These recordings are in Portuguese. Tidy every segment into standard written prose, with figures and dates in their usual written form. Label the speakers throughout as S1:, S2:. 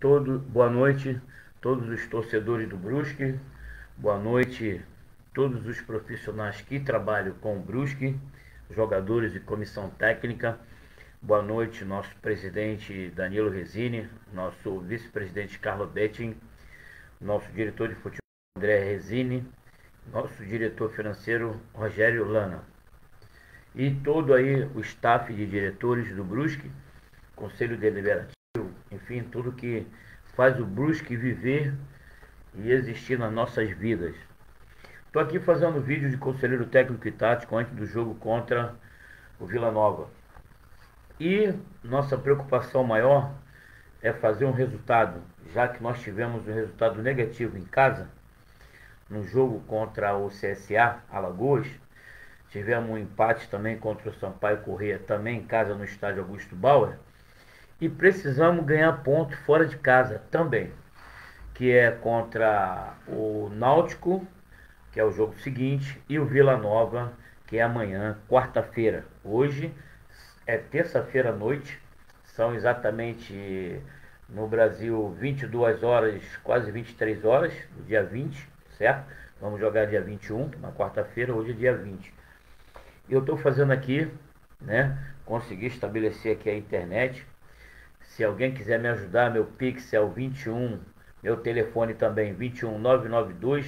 S1: Boa noite todos os torcedores do Brusque, boa noite todos os profissionais que trabalham com o Brusque, jogadores e comissão técnica, boa noite nosso presidente Danilo Resini, nosso vice-presidente Carlo Betting, nosso diretor de futebol André Resini, nosso diretor financeiro Rogério Lana e todo aí o staff de diretores do Brusque, conselho deliberativo, enfim, tudo que faz o Brusque viver e existir nas nossas vidas. Estou aqui fazendo vídeo de conselheiro técnico e tático antes do jogo contra o Vila Nova. E nossa preocupação maior é fazer um resultado, já que nós tivemos um resultado negativo em casa, no jogo contra o CSA Alagoas, tivemos um empate também contra o Sampaio Corrêa, também em casa no estádio Augusto Bauer, e precisamos ganhar ponto fora de casa também, que é contra o Náutico, que é o jogo seguinte, e o Vila Nova, que é amanhã, quarta-feira. Hoje é terça-feira à noite, são exatamente no Brasil 22 horas, quase 23 horas, do dia 20, certo? Vamos jogar dia 21, na quarta-feira, hoje é dia 20. E eu estou fazendo aqui, né? Consegui estabelecer aqui a internet. Se alguém quiser me ajudar, meu Pix é o 21, meu telefone também, 21 992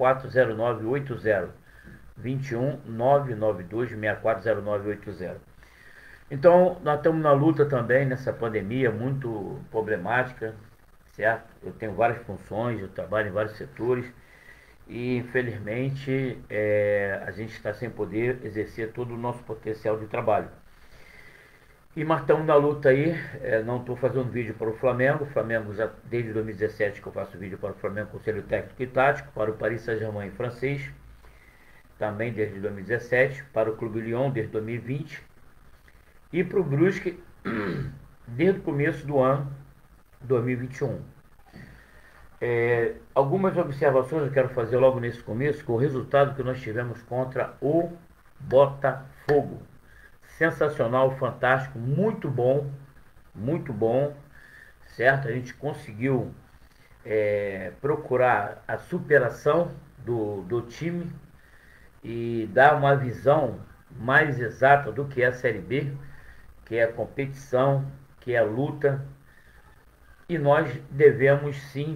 S1: 640980. 21 992 640980. Então, nós estamos na luta também nessa pandemia muito problemática, certo? Eu tenho várias funções, eu trabalho em vários setores e, infelizmente, a gente está sem poder exercer todo o nosso potencial de trabalho. E nós estamos na luta aí, não estou fazendo vídeo para o Flamengo já desde 2017 que eu faço vídeo para o Flamengo, Conselho Técnico e Tático, para o Paris Saint-Germain francês, também desde 2017, para o Clube Lyon desde 2020 e para o Brusque desde o começo do ano 2021. Algumas observações eu quero fazer logo nesse começo, com o resultado que nós tivemos contra o Botafogo. Sensacional, fantástico, muito bom, certo? A gente conseguiu procurar a superação do time e dar uma visão mais exata do que é a Série B, que é a competição, que é a luta, e nós devemos sim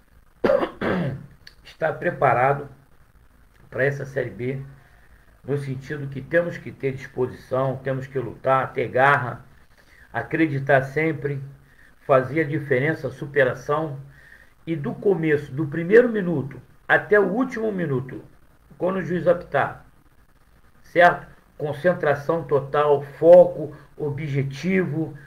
S1: estar preparado para essa Série B, no sentido que temos que ter disposição, temos que lutar, ter garra, acreditar sempre, fazer a diferença, a superação, e do começo, do primeiro minuto até o último minuto, quando o juiz apitar, certo? Concentração total, foco, objetivo,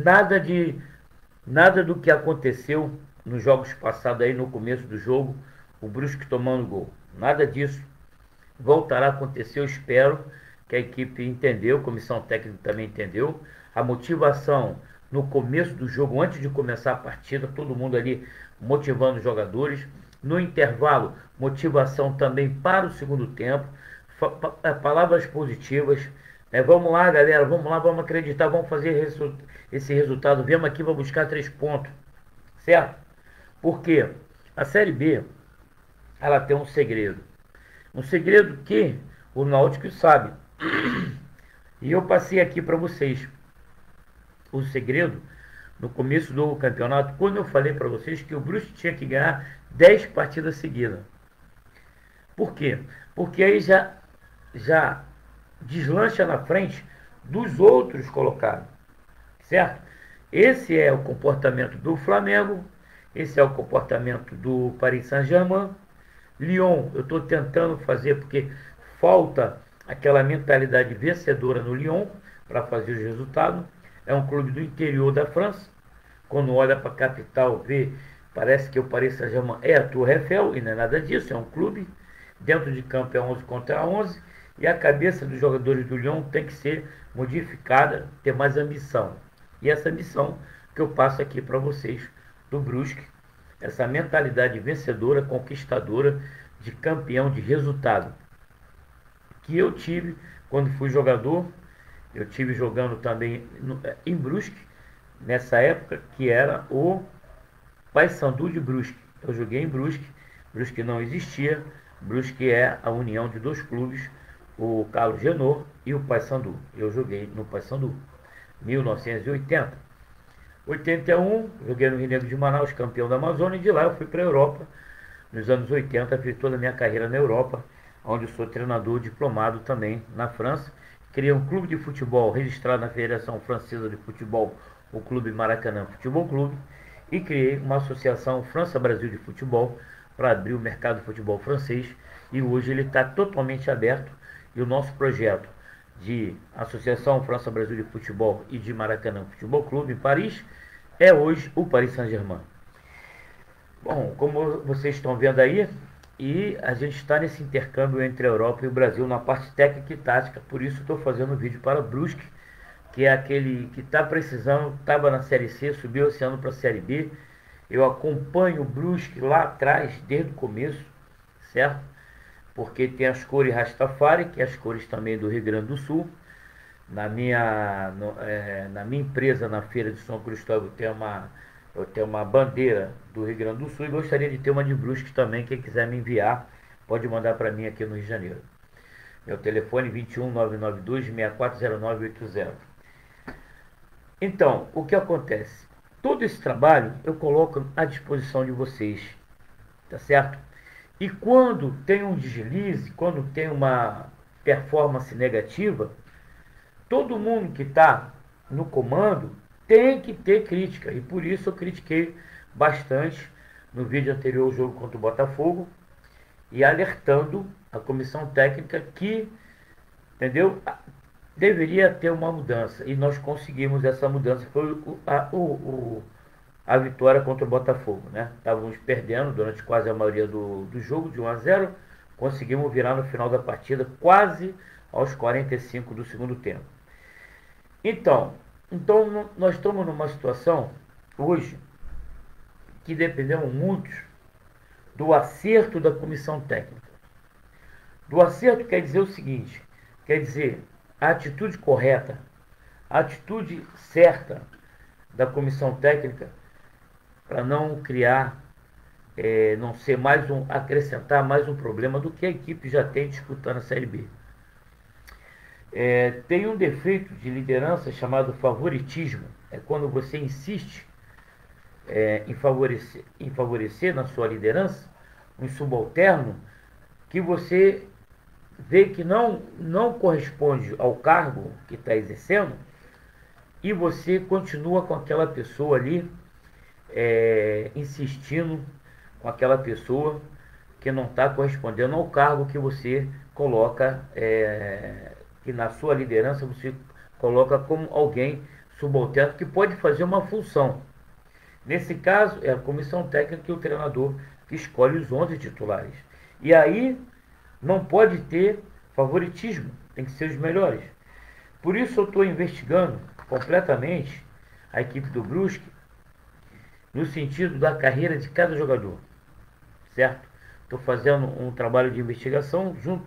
S1: nada do que aconteceu nos jogos passados aí no começo do jogo, o Brusque tomando gol. Nada disso voltará a acontecer, eu espero que a equipe entendeu, a comissão técnica também entendeu. A motivação no começo do jogo, antes de começar a partida, todo mundo ali motivando os jogadores. No intervalo, motivação também para o segundo tempo. Palavras positivas. Vamos lá, galera, vamos lá, vamos acreditar, vamos fazer esse resultado. Viemos aqui, vamos buscar 3 pontos, certo? Porque a Série B, ela tem um segredo. Um segredo que o Náutico sabe. E eu passei aqui para vocês o segredo no começo do campeonato, quando eu falei para vocês que o Brusque tinha que ganhar 10 partidas seguidas. Por quê? Porque aí já deslancha na frente dos outros colocados, certo? Esse é o comportamento do Flamengo, esse é o comportamento do Paris Saint-Germain. Lyon, eu estou tentando fazer porque falta aquela mentalidade vencedora no Lyon para fazer os resultados. É um clube do interior da França. Quando olha para a capital, vê, parece que o Paris Saint-Germain é a Tour Eiffel, e não é nada disso, é um clube. Dentro de campo é 11 contra 11, e a cabeça dos jogadores do Lyon tem que ser modificada, ter mais ambição. E essa ambição que eu passo aqui para vocês do Brusque, essa mentalidade vencedora, conquistadora, de campeão, de resultado, que eu tive quando fui jogador. Eu tive jogando também em Brusque, nessa época, que era o Paysandu de Brusque. Eu joguei em Brusque. Brusque não existia. Brusque é a união de dois clubes, o Carlos Genot e o Paysandu. Eu joguei no Paysandu, 1980. 81, joguei no Rio Negro de Manaus, campeão da Amazônia, e de lá eu fui para a Europa. Nos anos 80, fiz toda a minha carreira na Europa, onde eu sou treinador diplomado também na França. Criei um clube de futebol registrado na Federação Francesa de Futebol, o Clube Maracanã Futebol Clube, e criei uma associação França-Brasil de Futebol para abrir o mercado de futebol francês, e hoje ele está totalmente aberto, e o nosso projeto de Associação França-Brasil de Futebol e de Maracanã Futebol Clube em Paris é hoje o Paris Saint-Germain. Bom, como vocês estão vendo aí, e a gente está nesse intercâmbio entre a Europa e o Brasil na parte técnica e tática, por isso estou fazendo um vídeo para Brusque, que é aquele que está precisando, estava na Série C, subiu esse ano para a Série B. Eu acompanho o Brusque lá atrás, desde o começo, certo? Porque tem as cores Rastafari, que é as cores também do Rio Grande do Sul. Na minha empresa, na Feira de São Cristóvão, eu tenho uma bandeira do Rio Grande do Sul e gostaria de ter uma de Brusque também. Quem quiser me enviar, pode mandar para mim aqui no Rio de Janeiro. Meu telefone 21 992 640980. Então, o que acontece? Todo esse trabalho eu coloco à disposição de vocês, tá certo? E quando tem um deslize, quando tem uma performance negativa, todo mundo que está no comando tem que ter crítica. E por isso eu critiquei bastante no vídeo anterior ao jogo contra o Botafogo, e alertando a comissão técnica que, entendeu, deveria ter uma mudança. E nós conseguimos essa mudança. Foi a vitória contra o Botafogo, né? Estávamos perdendo durante quase a maioria do jogo, de 1-0. Conseguimos virar no final da partida, quase aos 45 do segundo tempo. Então nós estamos numa situação hoje que dependemos muito do acerto da comissão técnica. Do acerto quer dizer o seguinte, quer dizer a atitude correta, a atitude certa da comissão técnica para não criar, não ser acrescentar mais um problema do que a equipe já tem disputando a Série B. Tem um defeito de liderança chamado favoritismo. É quando você insiste em favorecer na sua liderança um subalterno que você vê que não corresponde ao cargo que está exercendo, e você continua com aquela pessoa ali, insistindo com aquela pessoa que não está correspondendo ao cargo que você coloca, que na sua liderança você coloca como alguém subalterno que pode fazer uma função. Nesse caso, é a comissão técnica e o treinador que escolhe os 11 titulares. E aí não pode ter favoritismo, tem que ser os melhores. Por isso eu estou investigando completamente a equipe do Brusque no sentido da carreira de cada jogador, certo? Estou fazendo um trabalho de investigação junto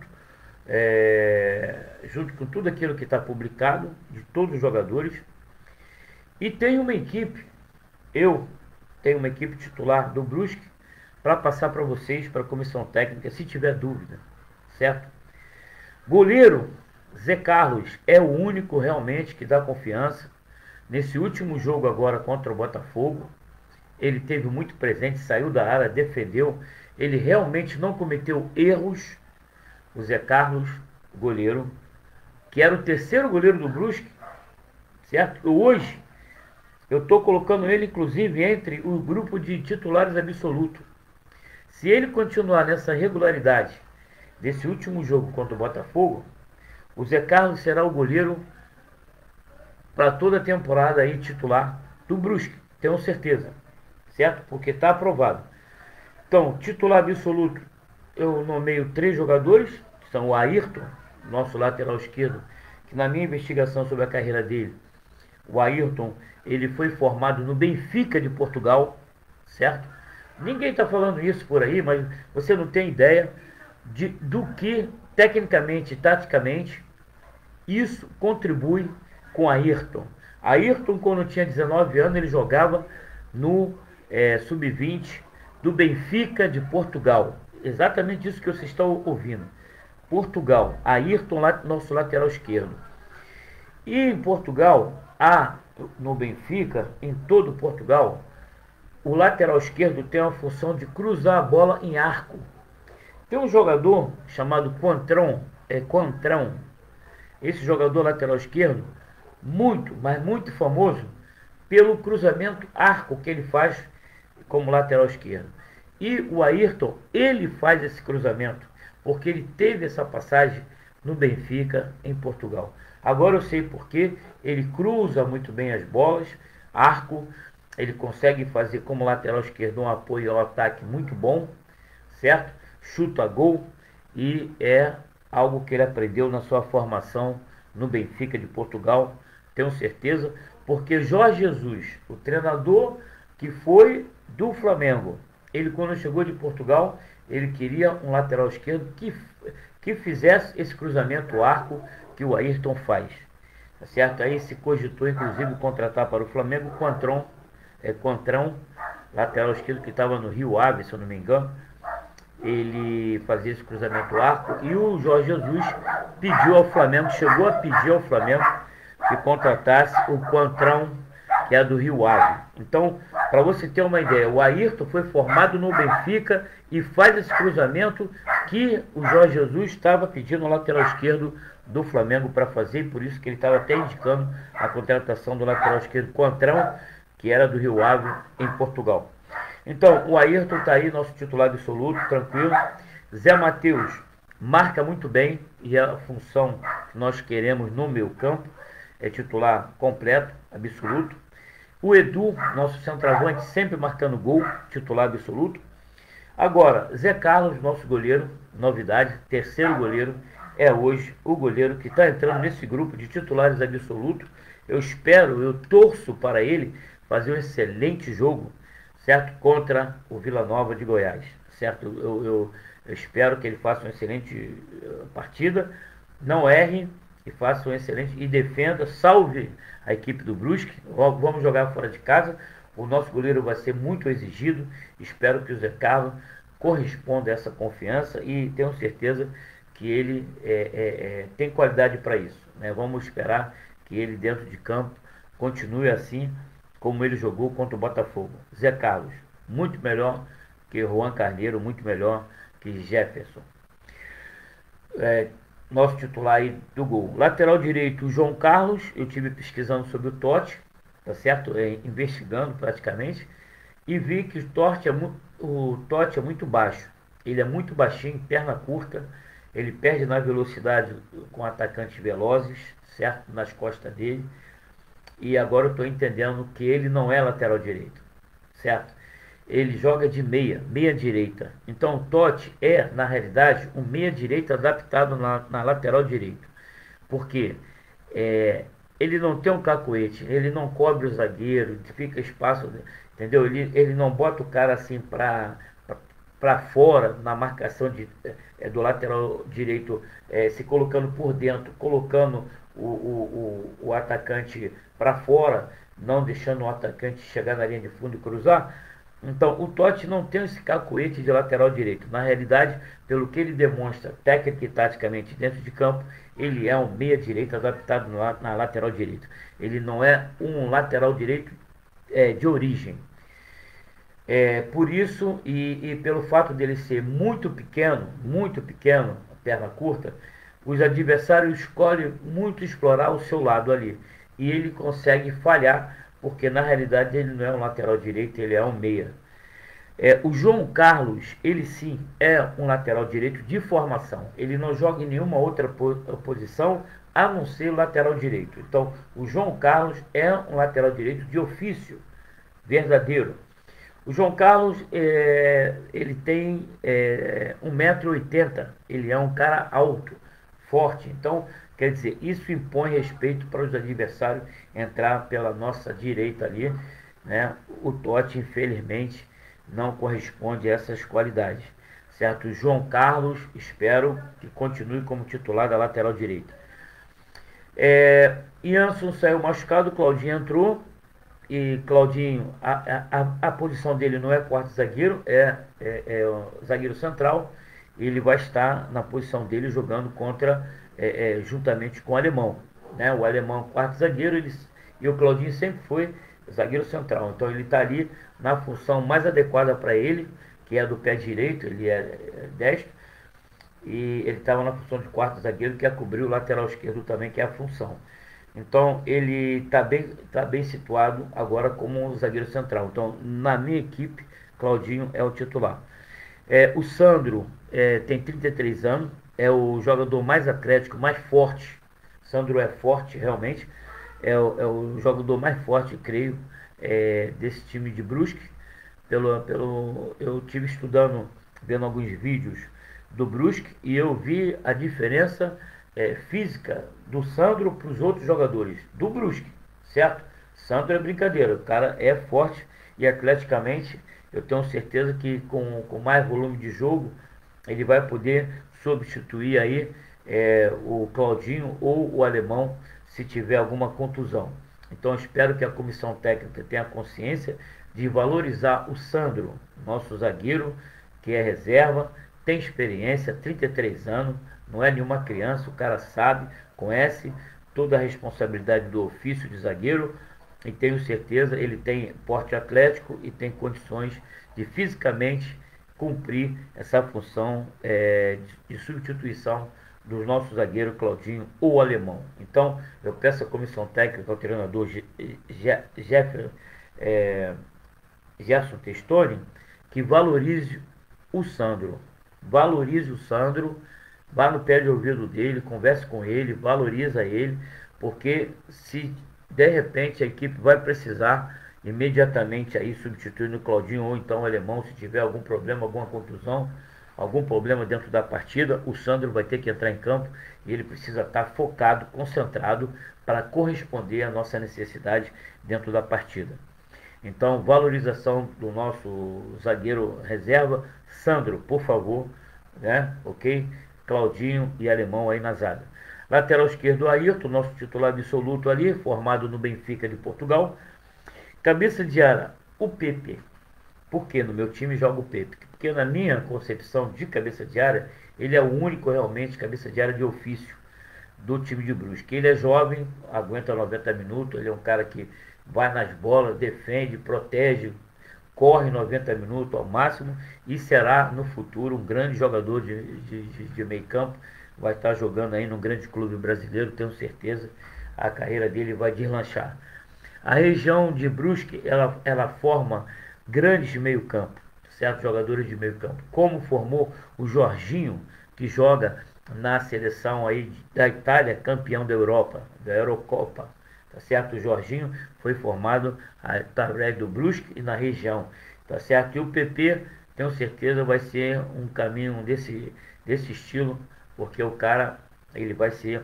S1: com tudo aquilo que está publicado, de todos os jogadores. E tenho uma equipe, eu tenho uma equipe titular do Brusque para passar para vocês, para a comissão técnica, se tiver dúvida, certo? Goleiro, Zé Carlos é o único realmente que dá confiança. Nesse último jogo agora contra o Botafogo, ele teve muito presente, saiu da área, defendeu. Ele realmente não cometeu erros. O Zé Carlos, goleiro, que era o terceiro goleiro do Brusque, certo? Hoje, eu estou colocando ele, inclusive, entre o grupo de titulares absoluto. Se ele continuar nessa regularidade desse último jogo contra o Botafogo, o Zé Carlos será o goleiro para toda a temporada aí, titular do Brusque, tenho certeza, certo? Porque está aprovado. Então, titular absoluto, eu nomeio 3 jogadores, que são o Ayrton, nosso lateral esquerdo, que na minha investigação sobre a carreira dele, o Ayrton, ele foi formado no Benfica de Portugal, certo? Ninguém está falando isso por aí, mas você não tem ideia do que, tecnicamente e taticamente, isso contribui com Ayrton. Ayrton, quando tinha 19 anos, ele jogava no sub-20 do Benfica de Portugal. Exatamente isso que vocês estão ouvindo. Portugal, Ayrton, nosso lateral esquerdo. E em Portugal, no Benfica, em todo Portugal, o lateral esquerdo tem a função de cruzar a bola em arco. Tem um jogador chamado Coentrão. Esse jogador lateral esquerdo, muito, mas muito famoso pelo cruzamento arco que ele faz como lateral esquerdo. E o Ayrton, ele faz esse cruzamento, porque ele teve essa passagem no Benfica, em Portugal. Agora eu sei porque ele cruza muito bem as bolas, arco, ele consegue fazer como lateral esquerdo um apoio ao ataque muito bom, certo? Chuta a gol e é algo que ele aprendeu na sua formação no Benfica de Portugal, tenho certeza, porque Jorge Jesus, o treinador que foi do Flamengo, ele quando chegou de Portugal, ele queria um lateral esquerdo que fizesse esse cruzamento arco que o Ayrton faz, tá certo? Aí se cogitou inclusive contratar para o Flamengo Coentrão, lateral esquerdo que estava no Rio Ave, se eu não me engano. Ele fazia esse cruzamento arco e o Jorge Jesus pediu ao Flamengo, chegou a pedir ao Flamengo que contratasse o Coentrão, que é do Rio Ave. Então, para você ter uma ideia, o Ayrton foi formado no Benfica e faz esse cruzamento que o Jorge Jesus estava pedindo ao lateral esquerdo do Flamengo para fazer, e por isso que ele estava até indicando a contratação do lateral esquerdo Coentrão, que era do Rio Ave, em Portugal. Então, o Ayrton está aí, nosso titular absoluto, tranquilo. Zé Matheus marca muito bem e é a função que nós queremos no meio campo, é titular completo, absoluto. O Edu, nosso centroavante, sempre marcando gol, titular absoluto. Agora, Zé Carlos, nosso goleiro, novidade, terceiro goleiro, é hoje o goleiro que está entrando nesse grupo de titulares absolutos. Eu torço para ele fazer um excelente jogo, certo? Contra o Vila Nova de Goiás, certo? Eu espero que ele faça uma excelente partida, não erre e faça um excelente e defenda, salve a equipe do Brusque. Vamos jogar fora de casa, o nosso goleiro vai ser muito exigido, espero que o Zé Carlos corresponda a essa confiança e tenho certeza que ele tem qualidade para isso, né? Vamos esperar que ele dentro de campo continue assim como ele jogou contra o Botafogo. Zé Carlos, muito melhor que Juan Carneiro, muito melhor que Jefferson. Nosso titular aí do gol. Lateral direito, João Carlos, eu tive pesquisando sobre o Totti, tá certo? Investigando praticamente, e vi que o Totti é muito baixo. Ele é muito baixinho, perna curta, ele perde na velocidade com atacantes velozes, certo? Nas costas dele. E agora eu estou entendendo que ele não é lateral direito, certo? Ele joga de meia direita. Então o Totti é, na realidade, um meia direita adaptado na lateral direita. Porque ele não tem um cacoete, ele não cobre o zagueiro, fica espaço, entendeu? Ele não bota o cara assim para fora na marcação do lateral direito, se colocando por dentro, colocando o atacante para fora, não deixando o atacante chegar na linha de fundo e cruzar. Então o Totti não tem esse cacoete de lateral direito. Na realidade, pelo que ele demonstra técnica e taticamente dentro de campo, ele é um meia direito adaptado na lateral direita. Ele não é um lateral direito de origem. Por isso e pelo fato dele ser muito pequeno, perna curta, os adversários escolhem muito explorar o seu lado ali. E ele consegue falhar, porque na realidade ele não é um lateral direito, ele é um meia. O João Carlos, ele sim é um lateral direito de formação. Ele não joga em nenhuma outra posição a não ser lateral direito. Então, o João Carlos é um lateral direito de ofício, verdadeiro. O João Carlos, ele tem 1,80 m, ele é um cara alto, forte. Então, quer dizer, isso impõe respeito para os adversários entrar pela nossa direita ali, né? O Totti, infelizmente, não corresponde a essas qualidades, certo? O João Carlos, espero que continue como titular da lateral direita. Ianson saiu machucado, Claudinho entrou. e Claudinho, a posição dele não é quarto zagueiro, é o zagueiro central. Ele vai estar na posição dele jogando contra, juntamente com o Alemão, né? O Alemão quarto zagueiro, e o Claudinho sempre foi zagueiro central. Então ele está ali na função mais adequada para ele, que é do pé direito, ele é destro, e ele estava na função de quarto zagueiro, que é cobrir o lateral esquerdo também, que é a função. Então ele tá bem situado agora como um zagueiro central. Então, na minha equipe, Claudinho é o titular. O Sandro tem 33 anos, é o jogador mais atlético, mais forte. Sandro é forte, realmente. É o jogador mais forte, creio, desse time de Brusque. Eu tive estudando, vendo alguns vídeos do Brusque, e eu vi a diferença física do Sandro para os outros jogadores do Brusque, certo? Sandro é brincadeira, o cara é forte, e atleticamente eu tenho certeza que com mais volume de jogo ele vai poder substituir aí o Claudinho ou o Alemão se tiver alguma contusão. Então espero que a comissão técnica tenha consciência de valorizar o Sandro, nosso zagueiro, que é reserva, tem experiência, 33 anos, não é nenhuma criança, o cara sabe, conhece toda a responsabilidade do ofício de zagueiro, e tenho certeza ele tem porte atlético e tem condições de fisicamente cumprir essa função de substituição do nosso zagueiro Claudinho ou Alemão. Então eu peço à comissão técnica, ao treinador Gerson Testoni, que valorize o Sandro. Valorize o Sandro, vá no pé de ouvido dele, converse com ele, valoriza ele, porque se de repente a equipe vai precisar imediatamente aí substituir o Claudinho ou então o Alemão, se tiver algum problema, alguma contusão, algum problema dentro da partida, o Sandro vai ter que entrar em campo, e ele precisa estar focado, concentrado para corresponder à nossa necessidade dentro da partida. Então, valorização do nosso zagueiro reserva, Sandro, por favor, né? Ok? Claudinho e Alemão aí na zaga. Lateral esquerdo, Ayrton, nosso titular absoluto ali, formado no Benfica de Portugal. Cabeça de área, o Pepe. Por que no meu time joga o Pepe? Porque na minha concepção de cabeça de área, ele é o único realmente cabeça de área de ofício do time de Brusque. Ele é jovem, aguenta 90 minutos, ele é um cara que vai nas bolas, defende, protege, corre 90 minutos ao máximo, e será no futuro um grande jogador de meio campo. Vai estar jogando aí num grande clube brasileiro, tenho certeza. A carreira dele vai deslanchar. A região de Brusque, ela forma grandes meio-campo, certos jogadores de meio-campo, como formou o Jorginho, que joga na seleção aí da Itália, campeão da Europa, da Eurocopa, tá certo? O Jorginho foi formado através do Brusque e na região, tá certo? E o PP, tenho certeza, vai ser um caminho desse estilo, porque o cara, ele vai ser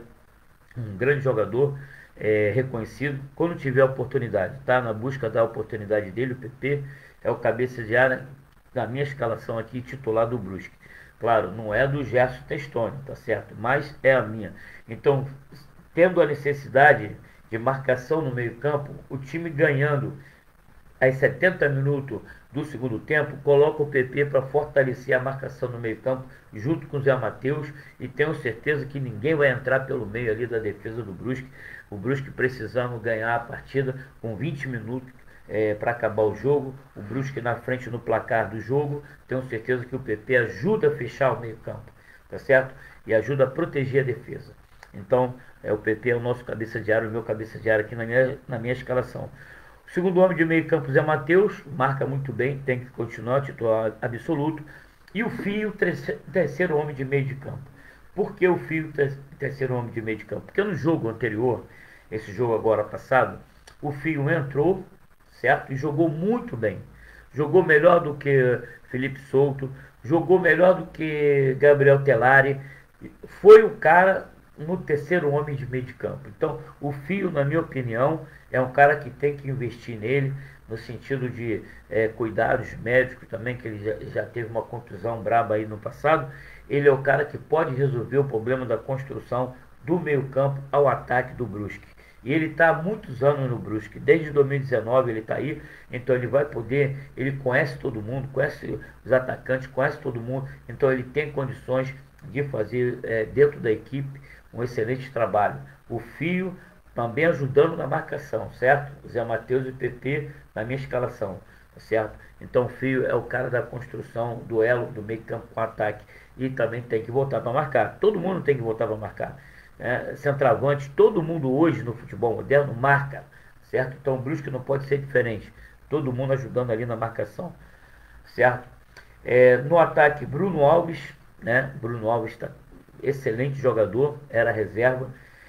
S1: um grande jogador, reconhecido quando tiver a oportunidade. Tá na busca da oportunidade dele. O PP é o cabeça de área da minha escalação aqui, titular do Brusque. Claro, não é do Gerson Testoni, tá certo? Mas é a minha. Então, tendo a necessidade de marcação no meio-campo, o time ganhando aos 70 minutos do segundo tempo, coloca o PP para fortalecer a marcação no meio-campo, junto com o Zé Matheus, e tenho certeza que ninguém vai entrar pelo meio ali da defesa do Brusque. O Brusque precisando ganhar a partida com 20 minutos para acabar o jogo. O Brusque na frente no placar do jogo. Tenho certeza que o PP ajuda a fechar o meio-campo, tá certo? E ajuda a proteger a defesa. Então, o PP é o nosso cabeça de área, o meu cabeça de área aqui na minha escalação. O segundo homem de meio campo, Zé Matheus, marca muito bem, tem que continuar, titular absoluto. E o Fio, terceiro homem de meio de campo. Por que o Fio, terceiro homem de meio de campo? Porque no jogo anterior, esse jogo agora passado, o Fio entrou, certo? E jogou muito bem. Jogou melhor do que Felipe Souto, jogou melhor do que Gabriel Telari. Foi o cara no terceiro homem de meio de campo. Então, o Fio, na minha opinião, é um cara que tem que investir nele, no sentido de cuidados médicos também, que ele já teve uma contusão braba aí no passado. Ele é o cara que pode resolver o problema da construção do meio campo ao ataque do Brusque. E ele está há muitos anos no Brusque, desde 2019 ele está aí, então ele vai poder, ele conhece todo mundo, conhece os atacantes, conhece todo mundo, então ele tem condições de fazer dentro da equipe um excelente trabalho. O Fio também ajudando na marcação, certo? O Zé Matheus e o PP na minha escalação, certo? Então o Fio é o cara da construção, duelo do meio campo com ataque e também tem que voltar para marcar. Todo mundo tem que voltar para marcar. Centroavante, todo mundo hoje no futebol moderno marca, certo? Então o Brusque não pode ser diferente. Todo mundo ajudando ali na marcação, certo? No ataque, Bruno Alves, né? Bruno Alves está excelente jogador, era reserva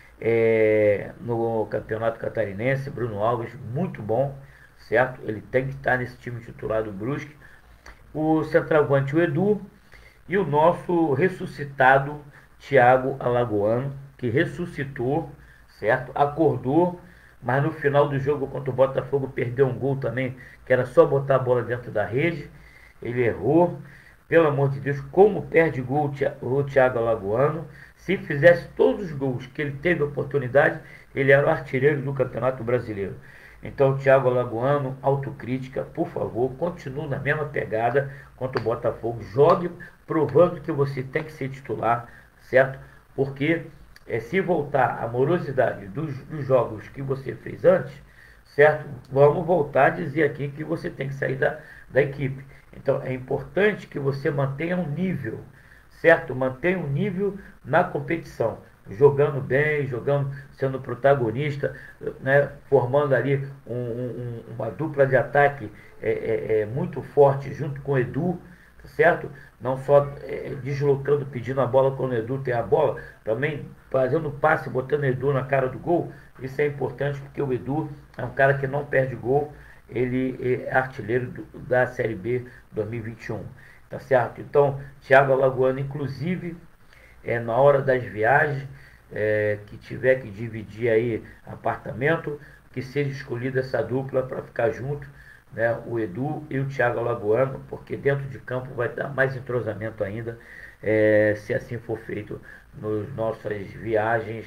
S1: no Campeonato Catarinense. Bruno Alves, muito bom, certo? Ele tem que estar nesse time titular do Brusque. O centroavante, o Edu, e o nosso ressuscitado Thiago Alagoano, que ressuscitou, certo? Acordou, mas no final do jogo contra o Botafogo perdeu um gol também, que era só botar a bola dentro da rede. Ele errou, pelo amor de Deus, como perde gol o Thiago Alagoano. Se fizesse todos os gols que ele teve a oportunidade, ele era o artilheiro do Campeonato Brasileiro. Então, Thiago Alagoano, autocrítica, por favor, continue na mesma pegada contra o Botafogo. Jogue provando que você tem que ser titular, certo? Porque se voltar a morosidade dos jogos que você fez antes, certo? Vamos voltar a dizer aqui que você tem que sair da equipe. Então, é importante que você mantenha um nível, certo? Mantenha um nível na competição, jogando bem, sendo protagonista, né? Formando ali uma dupla de ataque muito forte junto com o Edu, certo? Não só deslocando, pedindo a bola quando o Edu tem a bola, também fazendo passe, botando o Edu na cara do gol. Isso é importante porque o Edu é um cara que não perde gol, ele é artilheiro da Série B 2021, tá certo? Então, Thiago Alagoano, inclusive, na hora das viagens, que tiver que dividir aí apartamento, que seja escolhida essa dupla para ficar junto, né, o Edu e o Thiago Alagoano, porque dentro de campo vai dar mais entrosamento ainda, se assim for feito nas nossas viagens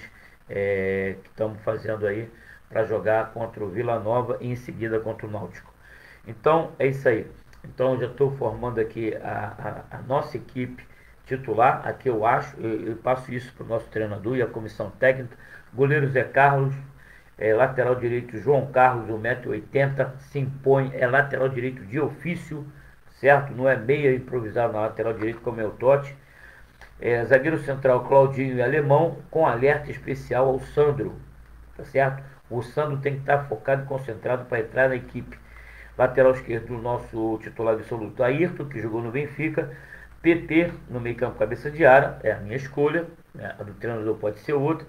S1: que estamos fazendo aí para jogar contra o Vila Nova e em seguida contra o Náutico. Então é isso aí. Então já estou formando aqui a nossa equipe titular, aqui eu acho, eu passo isso para o nosso treinador e a comissão técnica. Goleiro Zé Carlos, lateral direito João Carlos, 1,80 m, se impõe, é lateral direito de ofício, certo? Não é meia improvisado na lateral direito como é o Totti. Zagueiro central Claudinho e Alemão, com alerta especial ao Sandro, tá certo? O Sandro tem que estar focado e concentrado para entrar na equipe. Lateral esquerdo, o nosso titular absoluto, Ayrton, que jogou no Benfica. PP no meio campo, cabeça de área, é a minha escolha, né? A do treinador pode ser outra.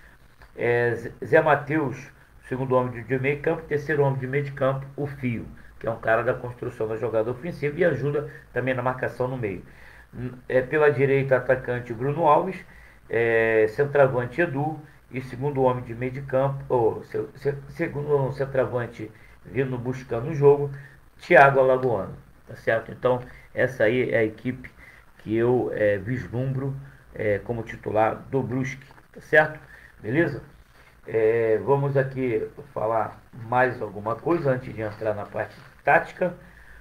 S1: Zé Matheus, segundo homem de meio campo. Terceiro homem de meio de campo, o Fio, que é um cara da construção da jogada ofensiva e ajuda também na marcação no meio. Pela direita, atacante Bruno Alves, centroavante Edu, e segundo homem de meio de campo, segundo centroavante vindo buscando o jogo, Thiago Alagoano, tá certo? Então, essa aí é a equipe que eu vislumbro como titular do Brusque, tá certo? Beleza? Vamos aqui falar mais alguma coisa antes de entrar na parte tática.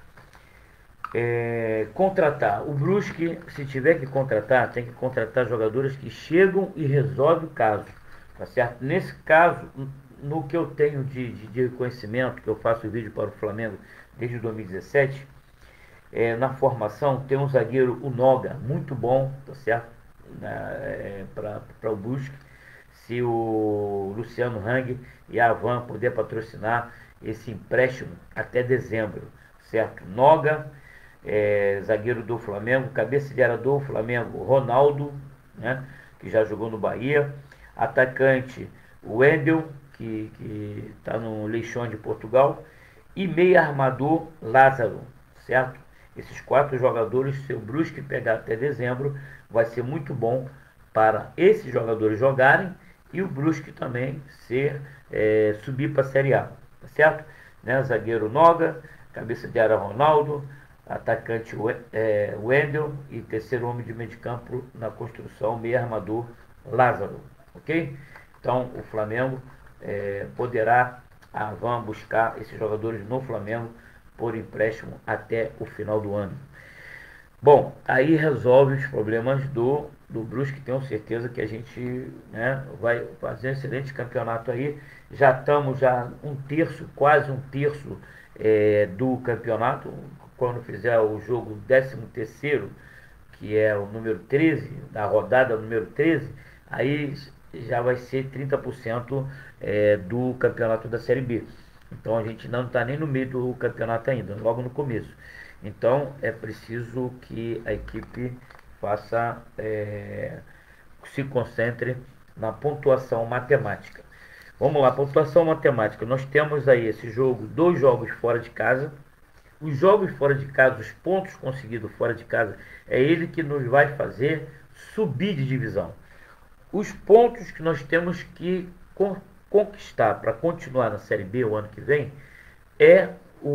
S1: Contratar. O Brusque, se tiver que contratar, tem que contratar jogadores que chegam e resolvem o caso, tá certo? Nesse caso, no que eu tenho de conhecimento, que eu faço vídeo para o Flamengo desde 2017, na formação tem um zagueiro, o Noga, muito bom, tá certo? Para o Brusque. Se o Luciano Hang e a Avan puder patrocinar esse empréstimo até dezembro, certo? Noga, zagueiro do Flamengo, cabeça de área do Flamengo, Ronaldo, né, que já jogou no Bahia. Atacante, Wendel, que está no Leixões de Portugal. E meia armador, Lázaro, certo? Esses 4 jogadores, se o Brusque pegar até dezembro, vai ser muito bom para esses jogadores jogarem e o Brusque também subir para a Série A, tá certo? Né? Zagueiro Noga, cabeça de área Ronaldo, atacante Wendel e terceiro homem de meio de campo na construção, meio armador Lázaro, ok? Então o Flamengo poderá a Havan buscar esses jogadores no Flamengo por empréstimo até o final do ano. Bom, aí resolve os problemas do Brusque. Tenho certeza que a gente, né, vai fazer um excelente campeonato aí. Já estamos um terço, quase um terço do campeonato. Quando fizer o jogo 13º, que é o número 13, da rodada número 13, aí já vai ser 30% do campeonato da Série B. Então a gente não está nem no meio do campeonato ainda, logo no começo. Então é preciso que a equipe faça, se concentre na pontuação matemática. Vamos lá, pontuação matemática. Nós temos aí esse jogo, 2 jogos fora de casa. Os jogos fora de casa, os pontos conseguidos fora de casa, é ele que nos vai fazer subir de divisão. Os pontos que nós temos que conquistar para continuar na Série B o ano que vem é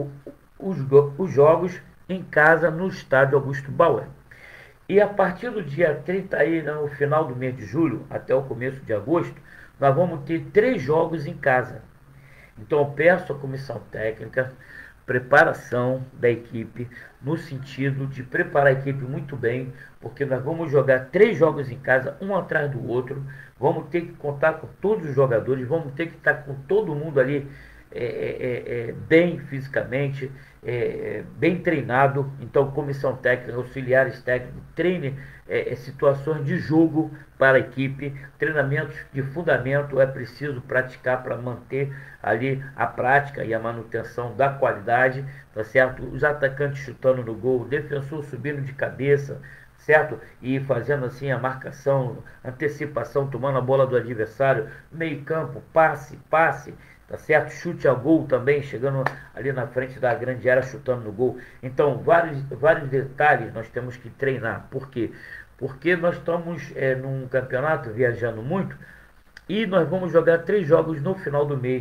S1: os jogos em casa no estádio Augusto Bauer. E a partir do dia 30, aí, no final do mês de julho, até o começo de agosto, nós vamos ter 3 jogos em casa. Então eu peço à comissão técnica preparação da equipe, no sentido de preparar a equipe muito bem, porque nós vamos jogar 3 jogos em casa, um atrás do outro, vamos ter que contar com todos os jogadores, vamos ter que estar com todo mundo ali bem fisicamente, bem treinado. Então comissão técnica, auxiliares técnicos, treine situações de jogo para a equipe, treinamentos de fundamento é preciso praticar para manter ali a prática e a manutenção da qualidade, tá certo? Os atacantes chutando no gol, o defensor subindo de cabeça, certo? E fazendo assim a marcação, antecipação, tomando a bola do adversário, meio campo, passe, tá certo? Chute a gol também, chegando ali na frente da grande área, chutando no gol. Então, vários detalhes nós temos que treinar. Por quê? Porque nós estamos num campeonato viajando muito e nós vamos jogar 3 jogos no final do mês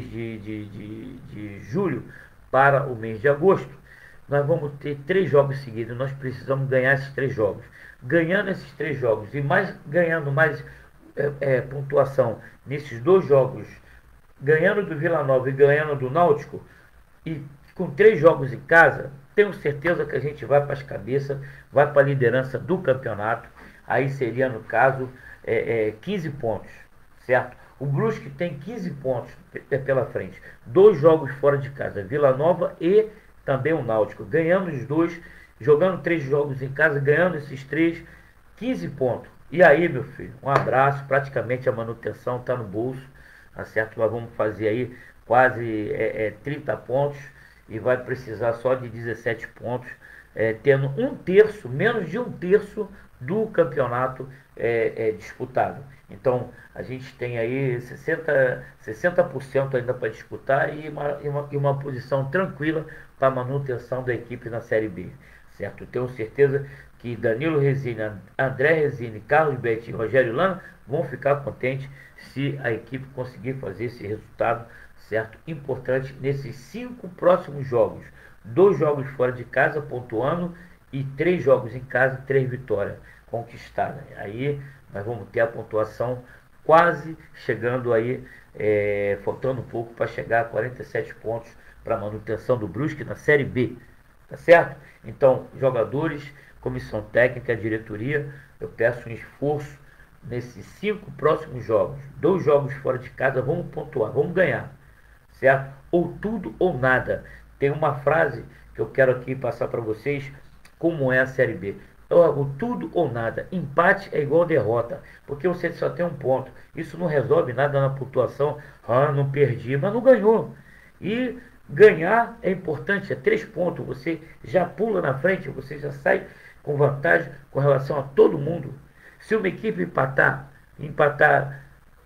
S1: de julho para o mês de agosto. Nós vamos ter 3 jogos seguidos, nós precisamos ganhar esses 3 jogos. Ganhando esses 3 jogos e ganhando mais pontuação nesses 2 jogos, ganhando do Vila Nova e ganhando do Náutico, e com 3 jogos em casa, tenho certeza que a gente vai para as cabeças, vai para a liderança do campeonato. Aí seria, no caso, 15 pontos, certo? O Brusque tem 15 pontos pela frente. 2 jogos fora de casa, Vila Nova e também o Náutico. Ganhando os 2, jogando 3 jogos em casa, ganhando esses 3, 15 pontos. E aí, meu filho, um abraço, praticamente a manutenção está no bolso, tá certo? Nós vamos fazer aí quase 30 pontos e vai precisar só de 17 pontos, tendo um terço, menos de um terço do campeonato disputado. Então a gente tem aí 60% ainda para disputar e uma posição tranquila para a manutenção da equipe na Série B, certo? Tenho certeza que Danilo Resine, André Resine, Carlos Betti e Rogério Lana vão ficar contentes se a equipe conseguir fazer esse resultado, certo? Importante nesses 5 próximos jogos. 2 jogos fora de casa, pontuando, e 3 jogos em casa, 3 vitórias conquistadas. Aí nós vamos ter a pontuação quase chegando aí, faltando um pouco para chegar a 47 pontos para a manutenção do Brusque na Série B, tá certo? Então, jogadores, comissão técnica, diretoria, eu peço um esforço nesses 5 próximos jogos. 2 jogos fora de casa, vamos pontuar, vamos ganhar, certo? Ou tudo ou nada. Tem uma frase que eu quero aqui passar para vocês, como é a Série B. O tudo ou nada. Empate é igual derrota, porque você só tem um ponto. Isso não resolve nada na pontuação. Ah, não perdi, mas não ganhou. E ganhar é importante, é 3 pontos. Você já pula na frente, você já sai com vantagem com relação a todo mundo. Se uma equipe empatar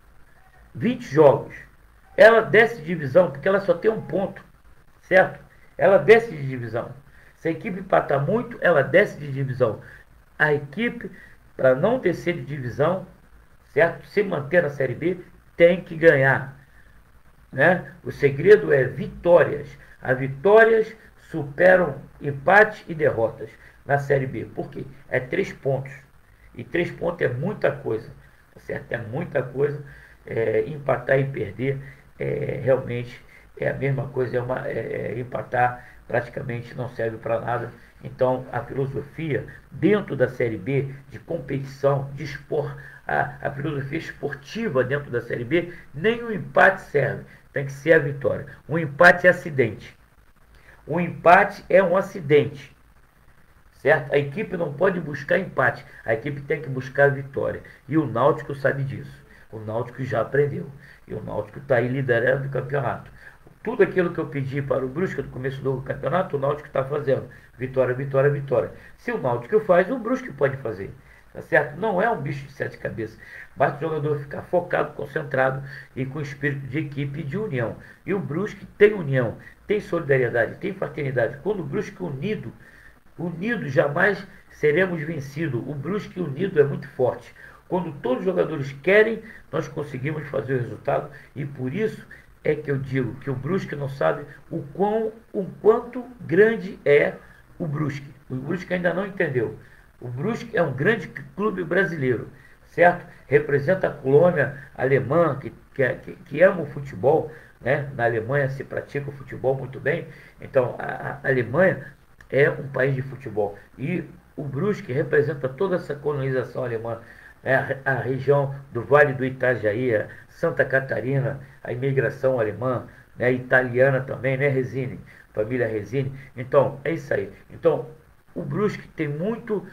S1: 20 jogos, ela desce de divisão, porque ela só tem um ponto, certo? Ela desce de divisão. Se a equipe empatar muito, ela desce de divisão. A equipe, para não descer de divisão, certo? Se manter na Série B, tem que ganhar, né? O segredo é vitórias. As vitórias superam empate e derrotas na Série B. Por quê? É 3 pontos. E 3 pontos é muita coisa, certo? É muita coisa. Empatar e perder realmente é a mesma coisa, empatar praticamente não serve para nada. Então, a filosofia dentro da Série B, de competição, de a filosofia esportiva dentro da Série B, nem o empate serve, tem que ser a vitória. O empate é acidente. O empate é um acidente, certo? A equipe não pode buscar empate, a equipe tem que buscar a vitória. E o Náutico sabe disso. O Náutico já aprendeu. E o Náutico está aí liderando o campeonato. Tudo aquilo que eu pedi para o Brusque no começo do campeonato, o Náutico está fazendo. Vitória, vitória, vitória. Se o Náutico faz, o Brusque pode fazer. Tá certo? Não é um bicho de sete cabeças. Basta o jogador ficar focado, concentrado e com espírito de equipe e de união. E o Brusque tem união, tem solidariedade, tem fraternidade. Quando o Brusque unido jamais seremos vencidos. O Brusque unido é muito forte. Quando todos os jogadores querem, nós conseguimos fazer o resultado. E por isso é que eu digo que o Brusque não sabe o quanto grande é o Brusque. O Brusque ainda não entendeu. O Brusque é um grande clube brasileiro, certo? Representa a colônia alemã que ama o futebol, né? Na Alemanha se pratica o futebol muito bem. Então a Alemanha é um país de futebol. E o Brusque representa toda essa colonização alemã, né? A região do Vale do Itajaí, Santa Catarina, a imigração alemã, né? Italiana também, né, Resine? Família Resine. Então, é isso aí. Então, o Brusque tem muito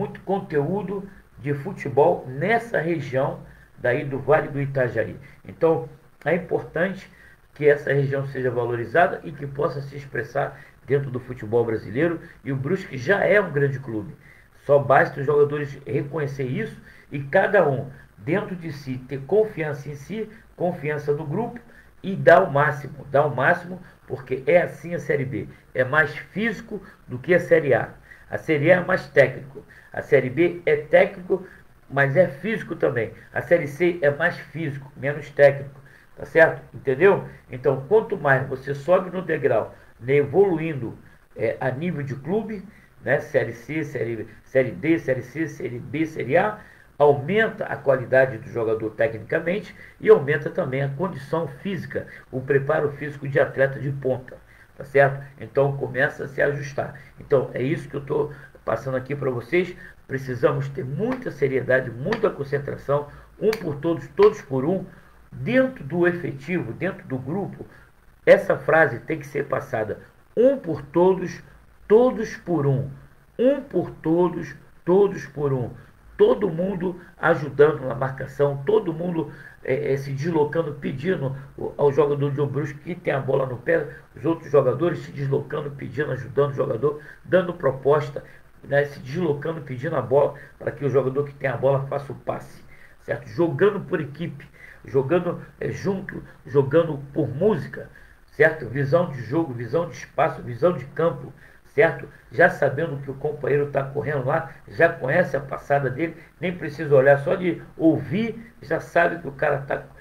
S1: conteúdo de futebol nessa região daí do Vale do Itajaí. Então, é importante que essa região seja valorizada e que possa se expressar dentro do futebol brasileiro. E o Brusque já é um grande clube. Só basta os jogadores reconhecer isso e cada um, dentro de si, ter confiança em si, confiança no grupo e dar o máximo, porque é assim a Série B. É mais físico do que a Série A. A Série A é mais técnico. A Série B é técnico, mas é físico também. A Série C é mais físico, menos técnico. Tá certo? Entendeu? Então, quanto mais você sobe no degrau, né, evoluindo a nível de clube, né, Série C, série D, Série C, Série B, Série A, aumenta a qualidade do jogador tecnicamente e aumenta também a condição física, o preparo físico de atleta de ponta. Tá certo? Então começa a se ajustar. Então é isso que eu estou passando aqui para vocês. Precisamos ter muita seriedade, muita concentração, um por todos, todos por um, dentro do efetivo, dentro do grupo. Essa frase tem que ser passada: um por todos, todos por um. Um por todos, todos por um. Todo mundo ajudando na marcação, todo mundo se deslocando, pedindo ao jogador de Brusque que tem a bola no pé, os outros jogadores se deslocando, pedindo, ajudando o jogador, dando proposta, né, se deslocando, pedindo a bola para que o jogador que tem a bola faça o passe, certo? Jogando por equipe, jogando junto, jogando por música, certo? Visão de jogo, visão de espaço, visão de campo, certo? Já sabendo que o companheiro está correndo lá, já conhece a passada dele, nem precisa olhar, só de ouvir, já sabe que o cara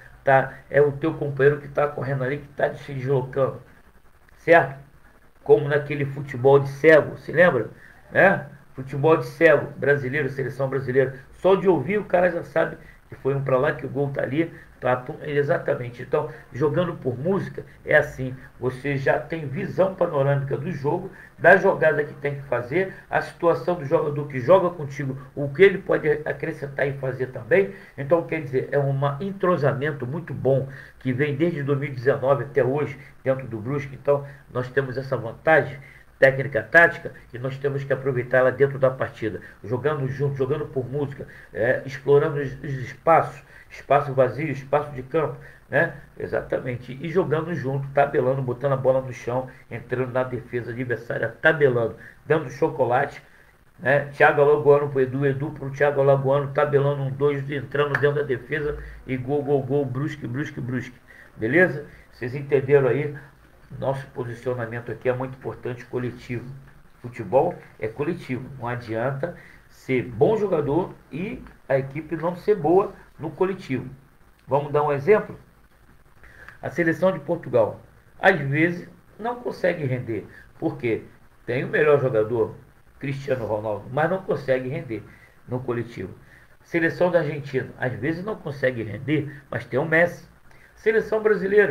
S1: é o teu companheiro que está correndo ali, que está se deslocando, certo? Como naquele futebol de cego, se lembra? Né? Futebol de cego, brasileiro, seleção brasileira, só de ouvir o cara já sabe que foi um para lá, que o gol está ali. Exatamente. Então, jogando por música é assim, você já tem visão panorâmica do jogo, da jogada que tem que fazer, a situação do jogador que joga contigo, o que ele pode acrescentar e fazer também. Então, quer dizer, é um entrosamento muito bom que vem desde 2019 até hoje dentro do Brusque. Então, nós temos essa vantagem técnica, tática, e nós temos que aproveitá-la dentro da partida, jogando junto, jogando por música, explorando os espaços, espaço vazio, espaço de campo, né? Exatamente, e jogando junto, tabelando, botando a bola no chão, entrando na defesa adversária, tabelando, dando chocolate, né? Thiago Alagoano pro Edu, Edu pro Thiago Alagoano, tabelando um dois, entrando dentro da defesa e gol, gol, gol, Brusque, Brusque, Brusque, beleza? Vocês entenderam aí? Nosso posicionamento aqui é muito importante, coletivo. Futebol é coletivo, não adianta ser bom jogador e a equipe não ser boa no coletivo. Vamos dar um exemplo? A seleção de Portugal, às vezes, não consegue render, porque tem o melhor jogador, Cristiano Ronaldo, mas não consegue render no coletivo. Seleção da Argentina, às vezes não consegue render, mas tem o Messi. Seleção brasileira,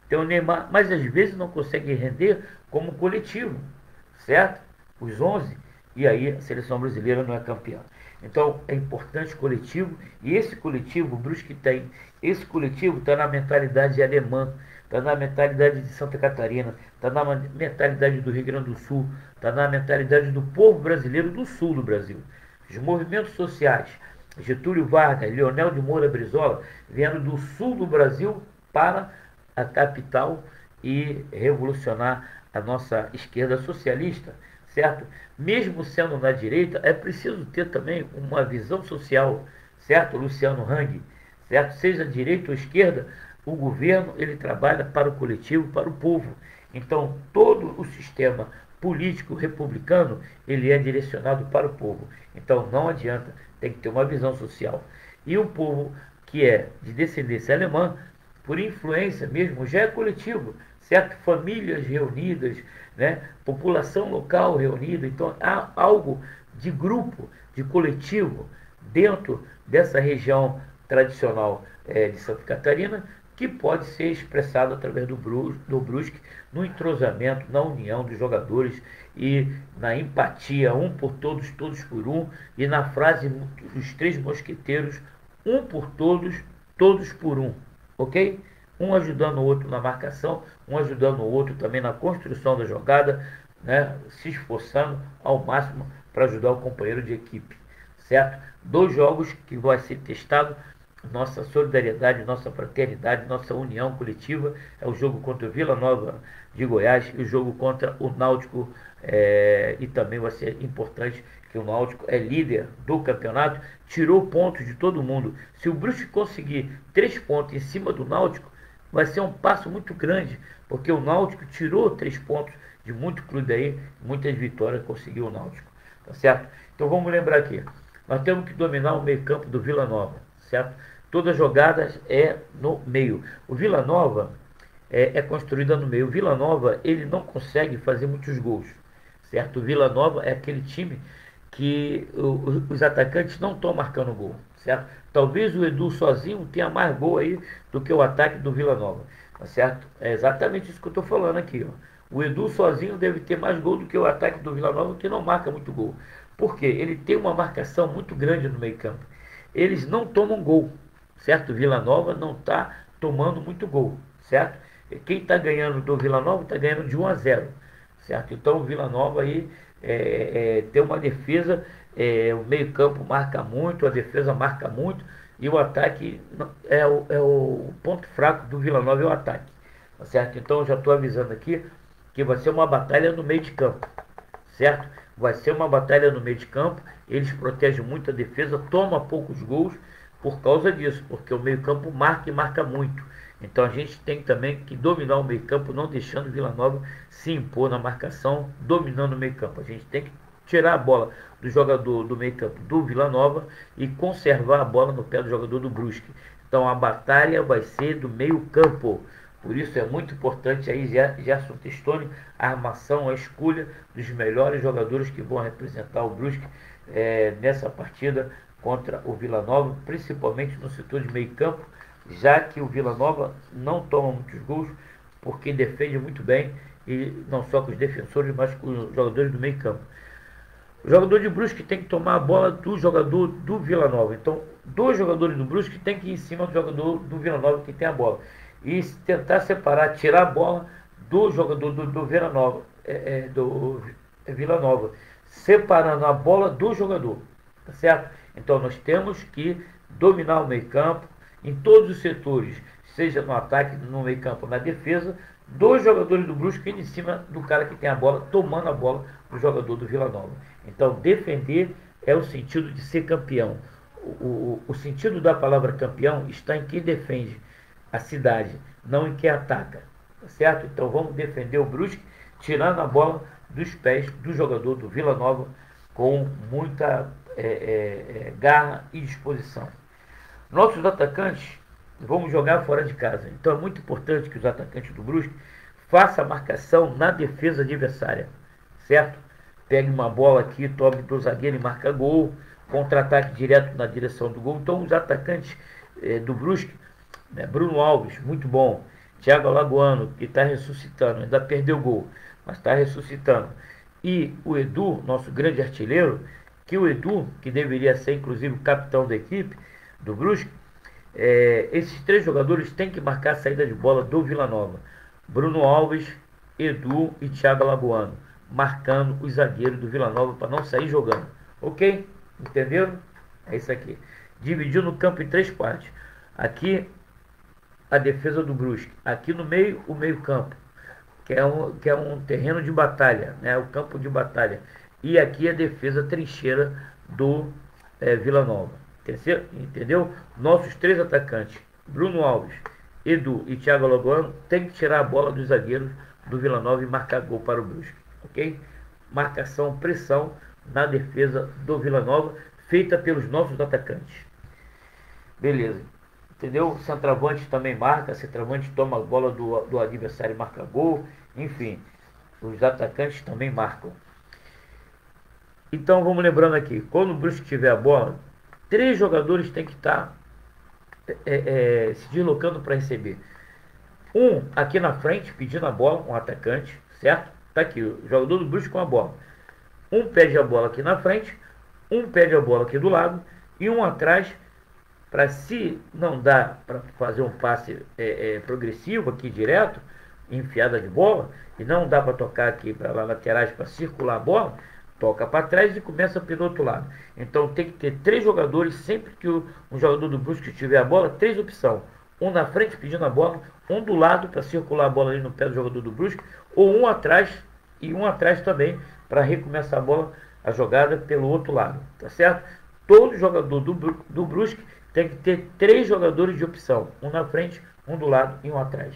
S1: tem o Neymar, mas às vezes não consegue render como coletivo, certo? Os 11, e aí a seleção brasileira não é campeã. Então é importante coletivo, e esse coletivo, o Brusque tem, esse coletivo está na mentalidade alemã, está na mentalidade de Santa Catarina, está na mentalidade do Rio Grande do Sul, está na mentalidade do povo brasileiro do sul do Brasil. Os movimentos sociais, Getúlio Vargas, Leonel de Moura Brizola, vieram do sul do Brasil para a capital e revolucionar a nossa esquerda socialista, certo? Mesmo sendo na direita, é preciso ter também uma visão social, certo? Luciano Hang, certo? Seja direita ou esquerda, o governo ele trabalha para o coletivo, para o povo. Então, todo o sistema político republicano, ele é direcionado para o povo. Então, não adianta, tem que ter uma visão social. E o povo que é de descendência alemã, por influência mesmo, já é coletivo, certo? Famílias reunidas, né? População local reunida. Então, há algo de grupo, de coletivo, dentro dessa região tradicional de Santa Catarina, que pode ser expressado através do Brusque, no entrosamento, na união dos jogadores e na empatia, um por todos, todos por um, e na frase dos três mosqueteiros, um por todos, todos por um, ok? Um ajudando o outro na marcação, um ajudando o outro também na construção da jogada, né? Se esforçando ao máximo para ajudar o companheiro de equipe, certo? 2 jogos que vai ser testado nossa solidariedade, nossa fraternidade, nossa união coletiva. É o jogo contra o Vila Nova de Goiás e o jogo contra o Náutico, e também vai ser importante que o Náutico é líder do campeonato, tirou pontos de todo mundo. Se o Brusque conseguir 3 pontos em cima do Náutico, vai ser um passo muito grande, porque o Náutico tirou 3 pontos de muito clube aí, muitas vitórias conseguiu o Náutico, tá certo? Então vamos lembrar aqui, nós temos que dominar o meio campo do Vila Nova, certo? Todas as jogadas é no meio. O Vila Nova é construída no meio. O Vila Nova, ele não consegue fazer muitos gols, certo? O Vila Nova é aquele time que os atacantes não estão marcando gol, certo? Talvez o Edu sozinho tenha mais gol aí do que o ataque do Vila Nova, tá certo? É exatamente isso que eu estou falando aqui, ó. O Edu sozinho deve ter mais gol do que o ataque do Vila Nova, que não marca muito gol. Por quê? Ele tem uma marcação muito grande no meio campo. Eles não tomam gol, certo? O Vila Nova não está tomando muito gol, certo? Quem está ganhando do Vila Nova está ganhando de 1-0, certo? Então o Vila Nova aí tem uma defesa, o meio campo marca muito, a defesa marca muito, e o ataque é o ponto fraco do Vila Nova, é o ataque, tá certo? Então eu já estou avisando aqui que vai ser uma batalha no meio de campo, certo? Vai ser uma batalha no meio de campo, eles protegem muito a defesa, tomam poucos gols por causa disso, porque o meio campo marca e marca muito. Então a gente tem também que dominar o meio campo, não deixando o Vila Nova se impor na marcação, dominando o meio campo. A gente tem que tirar a bola do jogador do meio campo do Vila Nova e conservar a bola no pé do jogador do Brusque. Então a batalha vai ser do meio campo. Por isso é muito importante aí, Gerson Testoni, a armação, a escolha dos melhores jogadores que vão representar o Brusque nessa partida contra o Vila Nova, principalmente no setor de meio campo, já que o Vila Nova não toma muitos gols, porque defende muito bem, e não só com os defensores, mas com os jogadores do meio campo. O jogador de Brusque tem que tomar a bola do jogador do Vila Nova. Então, 2 jogadores do Brusque tem que ir em cima do jogador do Vila Nova que tem a bola. E tentar separar, tirar a bola do jogador do Vila Nova, do Vila Nova, separando a bola do jogador, tá certo? Então nós temos que dominar o meio campo em todos os setores, seja no ataque, no meio campo, na defesa, 2 jogadores do Brusque indo em cima do cara que tem a bola, tomando a bola do jogador do Vila Nova. Então defender é o sentido de ser campeão. O sentido da palavra campeão está em quem defende a cidade, não em quem ataca, tá certo? Então vamos defender o Brusque, tirando a bola dos pés do jogador do Vila Nova com muita garra e disposição. Nossos atacantes vão jogar fora de casa, então é muito importante que os atacantes do Brusque façam a marcação na defesa adversária, certo? Pegue uma bola aqui, tome do zagueiro e marca gol, contra-ataque direto na direção do gol. Então os atacantes do Brusque, Bruno Alves, muito bom. Thiago Alagoano, que está ressuscitando, ainda perdeu o gol, mas está ressuscitando, e o Edu, nosso grande artilheiro, que o Edu, que deveria ser inclusive o capitão da equipe do Brusque, esses três jogadores têm que marcar a saída de bola do Vila Nova. Bruno Alves, Edu e Thiago Alagoano, marcando os zagueiros do Vila Nova para não sair jogando. Ok? Entenderam? É isso aqui. Dividiu no campo em três partes. Aqui a defesa do Brusque. Aqui no meio, o meio campo, que é um terreno de batalha, né? O campo de batalha. E aqui a defesa trincheira do Vila Nova. Entendeu? Nossos três atacantes, Bruno Alves, Edu e Thiago Alagoano, tem que tirar a bola dos zagueiros do Vila Nova e marcar gol para o Brusque. Ok? Marcação, pressão na defesa do Vila Nova, feita pelos nossos atacantes. Beleza. Entendeu? Centroavante também marca, centroavante toma a bola do adversário e marca gol. Enfim, os atacantes também marcam. Então vamos lembrando aqui, quando o Brusque tiver a bola, três jogadores têm que estar se deslocando para receber. Um aqui na frente, pedindo a bola, um atacante, certo? Tá aqui, o jogador do Brusque com a bola. Um pede a bola aqui na frente, um pede a bola aqui do lado e um atrás, para se não dá para fazer um passe progressivo aqui direto, enfiada de bola, e não dá para tocar aqui para laterais para circular a bola, toca para trás e começa pelo outro lado. Então tem que ter três jogadores, sempre que um jogador do Brusque tiver a bola, três opções. Um na frente pedindo a bola, um do lado para circular a bola ali no pé do jogador do Brusque, ou um atrás e um atrás também para recomeçar a bola, a jogada pelo outro lado, tá certo? Todo jogador do Brusque tem que ter três jogadores de opção, um na frente, um do lado e um atrás.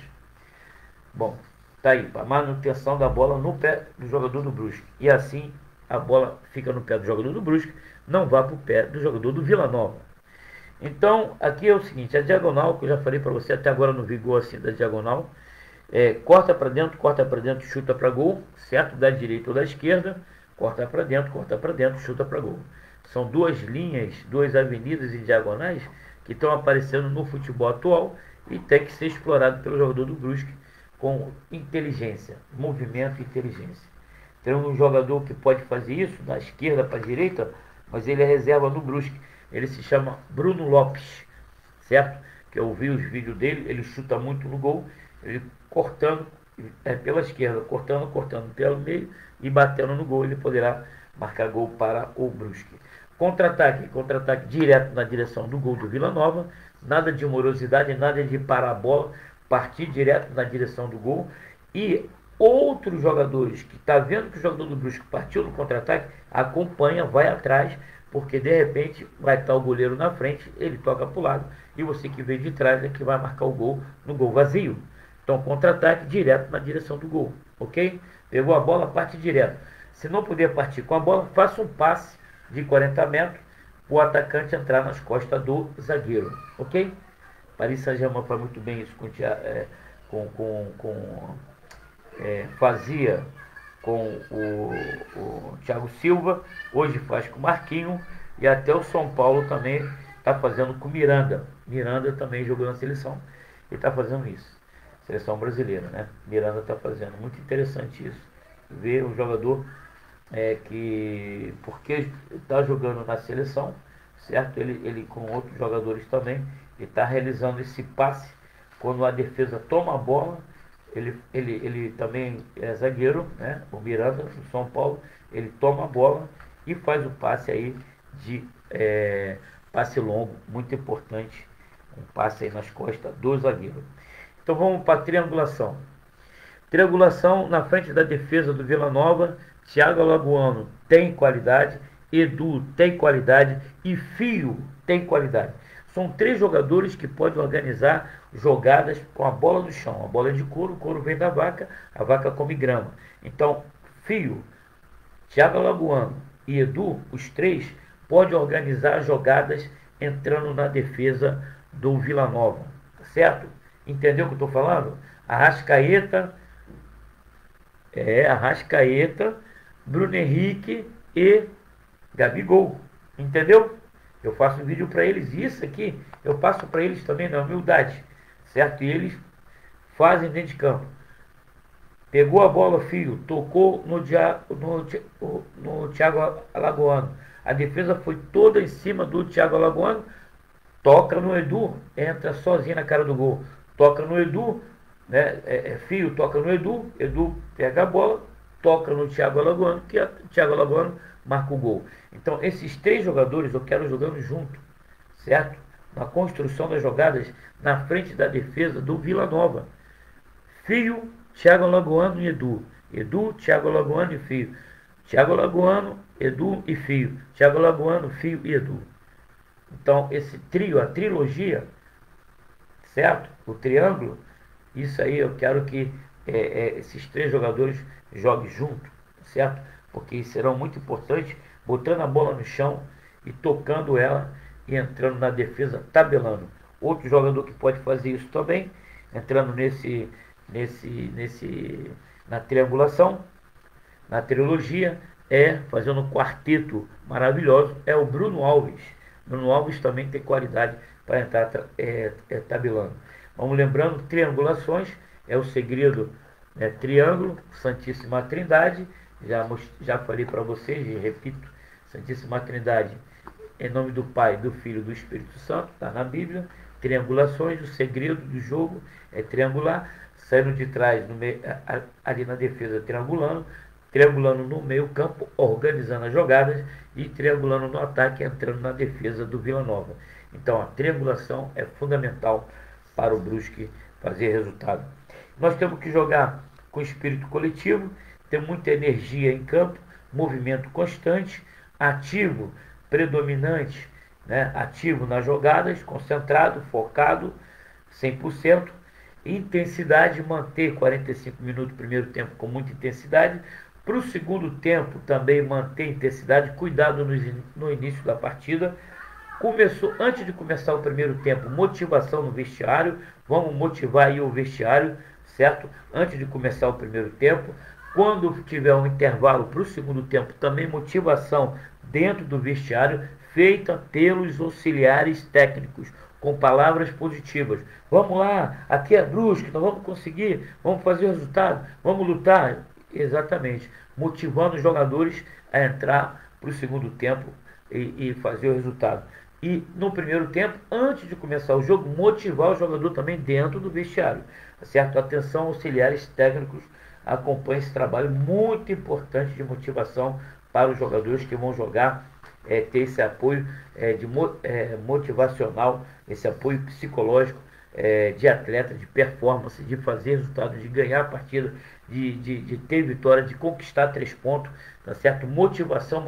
S1: Bom, tá aí, para manutenção da bola no pé do jogador do Brusque. E assim a bola fica no pé do jogador do Brusque, não vá para o pé do jogador do Vila Nova. Então, aqui é o seguinte, a diagonal, que eu já falei para você, até agora não vi gol assim da diagonal, corta para dentro, chuta para gol, certo? Da direita ou da esquerda, corta para dentro, chuta para gol. São duas linhas, duas avenidas e diagonais que estão aparecendo no futebol atual e tem que ser explorado pelo jogador do Brusque com inteligência, movimento e inteligência. Tem um jogador que pode fazer isso da esquerda para a direita, mas ele é reserva no Brusque. Ele se chama Bruno Lopes, certo? Que eu vi os vídeos dele, ele chuta muito no gol, ele cortando pela esquerda, cortando pelo meio e batendo no gol, ele poderá marcar gol para o Brusque. Contra-ataque direto na direção do gol do Vila Nova, nada de morosidade, nada de parar a bola, partir direto na direção do gol. E outros jogadores que está vendo que o jogador do Brusque partiu no contra-ataque, acompanha, vai atrás, porque de repente vai estar o goleiro na frente, ele toca para o lado e você que veio de trás é que vai marcar o gol no gol vazio. Então contra-ataque direto na direção do gol, ok? Pegou a bola, parte direto. Se não puder partir com a bola, faça um passe de 40 metros para o atacante entrar nas costas do zagueiro, ok? Paris Saint-Germain faz muito bem isso fazia com o Thiago Silva, hoje faz com o Marquinhos, e até o São Paulo também está fazendo com o Miranda. Miranda também jogou na seleção e está fazendo isso. Seleção brasileira, né? Miranda está fazendo. Muito interessante isso. Ver um jogador que, porque está jogando na seleção, certo? Ele com outros jogadores também, ele está realizando esse passe quando a defesa toma a bola. Ele também é zagueiro, né? O Miranda, do São Paulo, ele toma a bola e faz o passe aí de passe longo, muito importante, um passe aí nas costas do zagueiro. Então vamos para a triangulação. Triangulação na frente da defesa do Vila Nova. Thiago Alagoano tem qualidade, Edu tem qualidade e Fio tem qualidade. São três jogadores que podem organizar jogadas com a bola do chão. A bola é de couro, o couro vem da vaca, a vaca come grama. Então, Fio, Thiago Alagoano e Edu, os três, podem organizar jogadas entrando na defesa do Vila Nova. Certo? Entendeu o que eu estou falando? Arrascaeta, Bruno Henrique e Gabigol. Entendeu? Eu faço um vídeo para eles, isso aqui eu passo para eles também na humildade, certo? E eles fazem dentro de campo. Pegou a bola, filho, tocou no Thiago Alagoano. A defesa foi toda em cima do Thiago Alagoano. Toca no Edu, entra sozinho na cara do gol. Toca no Edu, né? Filho, toca no Edu. Edu pega a bola, toca no Thiago Alagoano, que o Thiago Alagoano marca o gol. Então, esses três jogadores eu quero jogando junto, certo? Na construção das jogadas na frente da defesa do Vila Nova. Fio, Thiago Alagoano e Edu. Edu, Thiago Alagoano e Fio. Thiago Alagoano, Edu e Fio. Thiago Alagoano, Fio e Edu. Então, esse trio, a trilogia, certo? O triângulo, isso aí eu quero que esses três jogadores joguem junto, certo? Porque serão muito importantes, botando a bola no chão e tocando ela e entrando na defesa, tabelando. Outro jogador que pode fazer isso também, entrando na triangulação, na trilogia, fazendo um quarteto maravilhoso, é o Bruno Alves. Bruno Alves também tem qualidade para entrar tabelando. Vamos lembrando, triangulações é o segredo, triângulo, Santíssima Trindade, já falei para vocês e repito, Santíssima Trindade, em nome do Pai, do Filho e do Espírito Santo, está na Bíblia. Triangulações, o segredo do jogo é triangular, saindo de trás, no meio, ali na defesa, triangulando no meio campo, organizando as jogadas e triangulando no ataque, entrando na defesa do Vila Nova. Então, a triangulação é fundamental para o Brusque fazer resultado. Nós temos que jogar com espírito coletivo, ter muita energia em campo, movimento constante, ativo, predominante, né? Ativo nas jogadas, concentrado, focado, 100%. Intensidade, manter 45 minutos do primeiro tempo com muita intensidade. Para o segundo tempo também manter intensidade, cuidado no início da partida. Antes de começar o primeiro tempo, motivação no vestiário. Vamos motivar aí o vestiário, certo? Antes de começar o primeiro tempo. Quando tiver um intervalo para o segundo tempo, também motivação dentro do vestiário, feita pelos auxiliares técnicos, com palavras positivas. Vamos lá, aqui é Brusque, nós vamos conseguir, vamos fazer o resultado, vamos lutar. Exatamente, motivando os jogadores a entrar para o segundo tempo e fazer o resultado. E no primeiro tempo, antes de começar o jogo, motivar o jogador também dentro do vestiário. Certo? Atenção, auxiliares técnicos, acompanhem esse trabalho muito importante de motivação para os jogadores que vão jogar, ter esse apoio motivacional, esse apoio psicológico de atleta, de performance, de fazer resultado, de ganhar a partida, de ter vitória, de conquistar 3 pontos, tá certo? Motivação.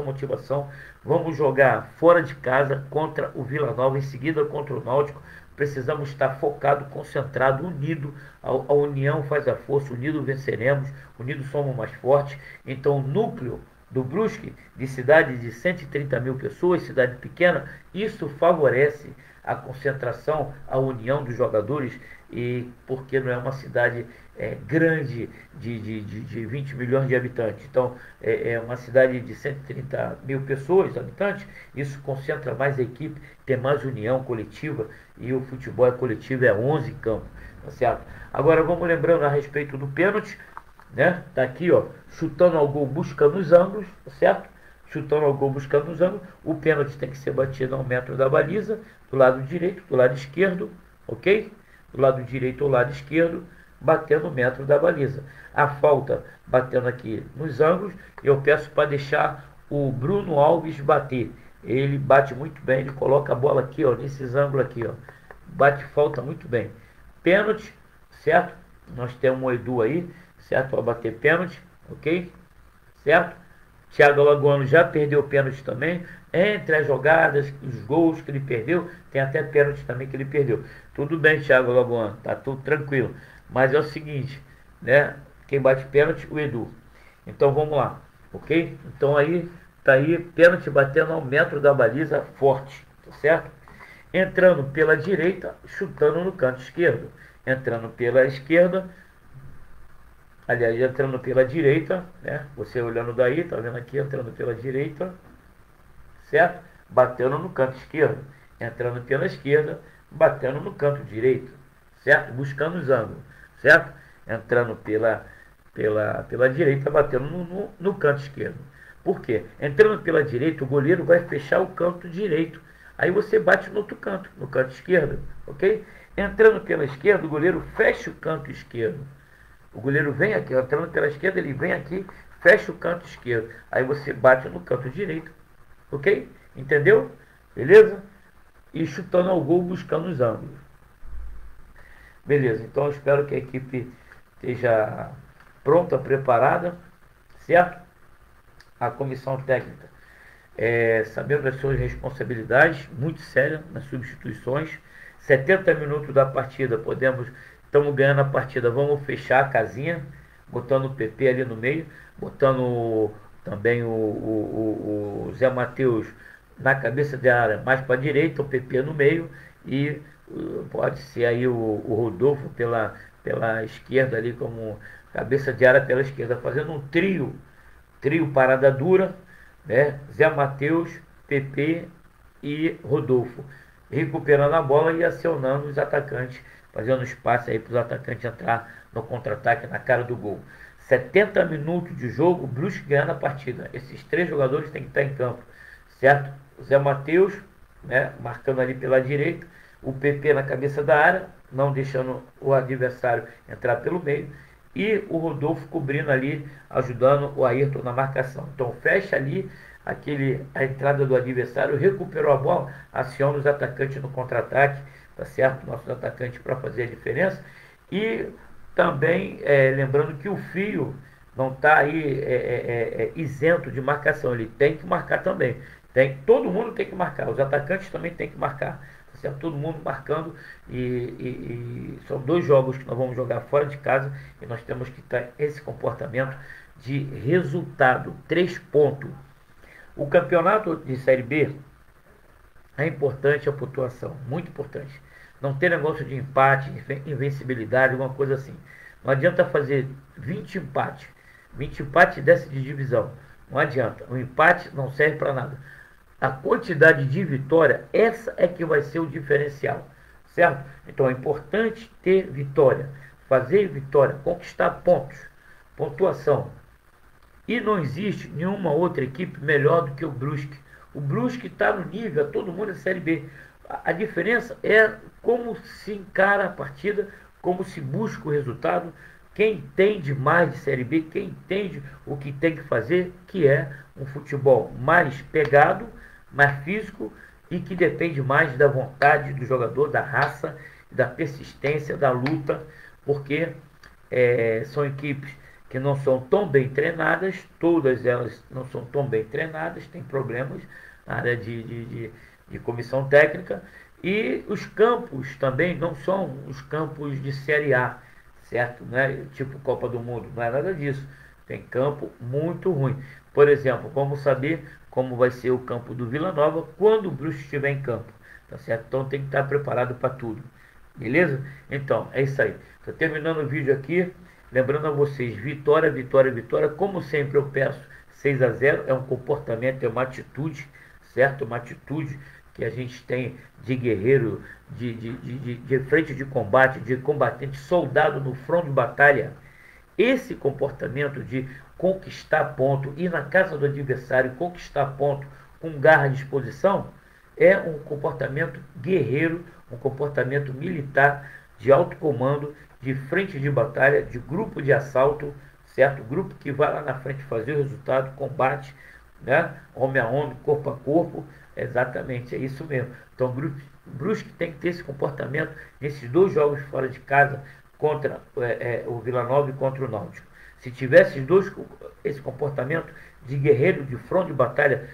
S1: Vamos jogar fora de casa contra o Vila Nova, em seguida contra o Náutico. Precisamos estar focado, concentrado, unido. A união faz a força, unido venceremos, unidos somos mais fortes. Então, o núcleo do Brusque, de cidade de 130 mil pessoas, cidade pequena, isso favorece a concentração, a união dos jogadores, e porque não é uma cidade grande de 20 milhões de habitantes. Então, é uma cidade de 130 mil pessoas, habitantes, isso concentra mais a equipe, tem mais união coletiva, e o futebol coletivo, 11 campos, tá certo? Agora, vamos lembrando a respeito do pênalti, né? Tá aqui, ó, chutando ao gol, buscando os ângulos, tá certo? Chutando ao gol, buscando os ângulos. O pênalti tem que ser batido a 1 metro da baliza, do lado direito, do lado esquerdo, ok? Do lado direito ou lado esquerdo, batendo o metro da baliza. A falta batendo aqui nos ângulos, eu peço para deixar o Bruno Alves bater. Ele bate muito bem, ele coloca a bola aqui, ó, nesses ângulos aqui, ó. Bate falta muito bem. Pênalti, certo? Nós temos um Edu aí, certo? Para bater pênalti, ok? Certo? Thiago Alagoano já perdeu pênalti também. Entre as jogadas, os gols que ele perdeu, tem até pênalti também que ele perdeu. Tudo bem, Thiago Alagoano, tá tudo tranquilo. Mas é o seguinte, né? Quem bate pênalti, o Edu. Então vamos lá, ok? Então aí, tá aí, pênalti batendo ao metro da baliza, forte, tá certo? Entrando pela direita, chutando no canto esquerdo. Entrando pela esquerda, aliás, entrando pela direita, né? Você olhando daí, tá vendo aqui, entrando pela direita, certo? Batendo no canto esquerdo. Entrando pela esquerda, batendo no canto direito, certo? Buscando os ângulos. certo? Entrando pela direita, batendo no canto esquerdo. Por quê? Entrando pela direita, o goleiro vai fechar o canto direito. Aí você bate no outro canto, no canto esquerdo, ok? Entrando pela esquerda, o goleiro fecha o canto esquerdo. O goleiro vem aqui, entrando pela esquerda, ele vem aqui, fecha o canto esquerdo. Aí você bate no canto direito, ok? Entendeu? Beleza? E chutando ao gol, buscando os ângulos. Beleza, então eu espero que a equipe esteja pronta, preparada, certo? A comissão técnica, sabendo das suas responsabilidades, muito séria nas substituições. 70 minutos da partida, estamos ganhando a partida, vamos fechar a casinha, botando o PP ali no meio, botando também o Zé Matheus na cabeça de área, mais para a direita, o PP no meio, e pode ser aí o Rodolfo pela esquerda ali, como cabeça de área pela esquerda, fazendo um trio parada dura, né? Zé Matheus, PP e Rodolfo, recuperando a bola e acionando os atacantes, fazendo espaço aí para os atacantes entrar no contra-ataque na cara do gol. 70 minutos de jogo, o Brusque ganhando a partida. Esses três jogadores têm que estar em campo, certo? O Zé Matheus, né, marcando ali pela direita, o PP na cabeça da área, não deixando o adversário entrar pelo meio, e o Rodolfo cobrindo ali, ajudando o Ayrton na marcação. Então fecha ali a entrada do adversário, recuperou a bola, aciona os atacantes no contra-ataque, tá certo? Nossos atacantes para fazer a diferença. E também lembrando que o Fio não está aí isento de marcação, ele tem que marcar também. Todo mundo tem que marcar, os atacantes também tem que marcar. Certo? Todo mundo marcando e são 2 jogos que nós vamos jogar fora de casa e nós temos que ter esse comportamento de resultado, 3 pontos. O campeonato de Série B é importante a pontuação, muito importante. Não tem negócio de empate, invencibilidade, alguma coisa assim. Não adianta fazer 20 empates e desce de divisão. Não adianta, o empate não serve para nada. A quantidade de vitória, essa é que vai ser o diferencial, certo? Então é importante ter vitória, fazer vitória, conquistar pontos, pontuação. E não existe nenhuma outra equipe melhor do que o Brusque. O Brusque está no nível, todo mundo é Série B. A diferença é como se encara a partida, como se busca o resultado, quem entende mais de Série B, quem entende o que tem que fazer, que é um futebol mais pegado, mais físico e que depende mais da vontade do jogador, da raça, da persistência, da luta, porque são equipes que não são tão bem treinadas, todas elas não são tão bem treinadas, tem problemas na área de comissão técnica, e os campos também não são os campos de Série A, certo? Não é tipo Copa do Mundo, não é nada disso. Tem campo muito ruim. Por exemplo, vamos saber como vai ser o campo do Vila Nova quando o Brusque estiver em campo, tá certo? Então tem que estar preparado para tudo, beleza? Então, é isso aí. Estou terminando o vídeo aqui, lembrando a vocês, vitória, vitória, vitória. Como sempre eu peço, 6-0 é um comportamento, é uma atitude, certo? Uma atitude que a gente tem de guerreiro, de frente de combate, de combatente, soldado no front de batalha. Esse comportamento de conquistar ponto, ir na casa do adversário, conquistar ponto com garra e disposição, é um comportamento guerreiro, um comportamento militar, de alto comando, de frente de batalha, de grupo de assalto, certo? Grupo que vai lá na frente fazer o resultado, combate, né? Homem a homem, corpo a corpo, exatamente, é isso mesmo. Então o Brusque tem que ter esse comportamento nesses 2 jogos fora de casa, contra o Vila Nova e contra o Náutico. Se tivesse esse comportamento de guerreiro, de frente de batalha,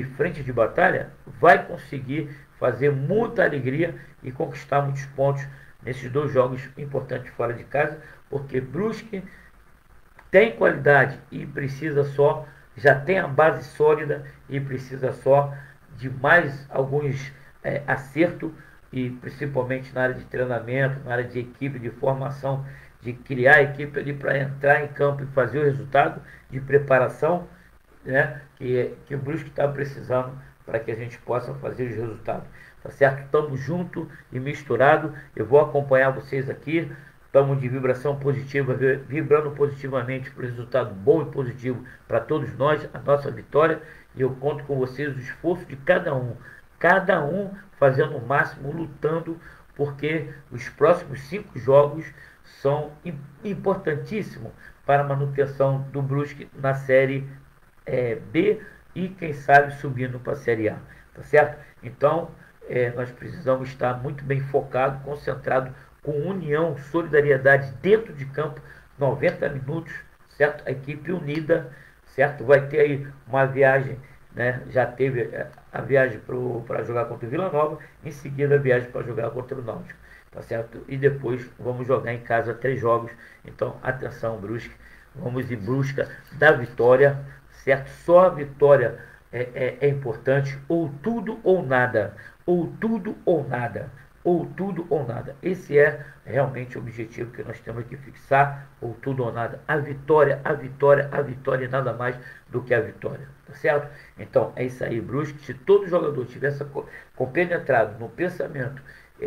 S1: vai conseguir fazer muita alegria e conquistar muitos pontos nesses 2 jogos importantes fora de casa, porque Brusque tem qualidade e já tem a base sólida e precisa só de mais alguns acertos, e principalmente na área de treinamento, na área de equipe, de formação, de criar a equipe ali para entrar em campo e fazer o resultado, de preparação, né, que o Brusque está precisando para que a gente possa fazer os resultados. Tá certo? Estamos juntos e misturados. Eu vou acompanhar vocês aqui Estamos de vibração positiva, vibrando positivamente para o resultado bom e positivo para todos nós, a nossa vitória. E eu conto com vocês o esforço de cada um fazendo o máximo, lutando, porque os próximos 5 jogos são importantíssimos para a manutenção do Brusque na Série B e quem sabe subindo para a Série A, tá certo? Então, nós precisamos estar muito bem focado, concentrado, com união, solidariedade dentro de campo, 90 minutos, certo? A equipe unida, certo? Vai ter aí uma viagem, né? Já teve a viagem para jogar contra o Vila Nova, em seguida a viagem para jogar contra o Náutico, tá certo? E depois vamos jogar em casa 3 jogos. Então, atenção, Brusque, vamos em busca da vitória, certo? Só a vitória é importante, ou tudo ou nada, ou tudo ou nada, ou tudo ou nada. Esse é realmente o objetivo que nós temos que fixar, ou tudo ou nada. A vitória, a vitória, a vitória e nada mais do que a vitória, tá certo? Então, é isso aí, Brusque. Se todo jogador tivesse compenetrado no pensamento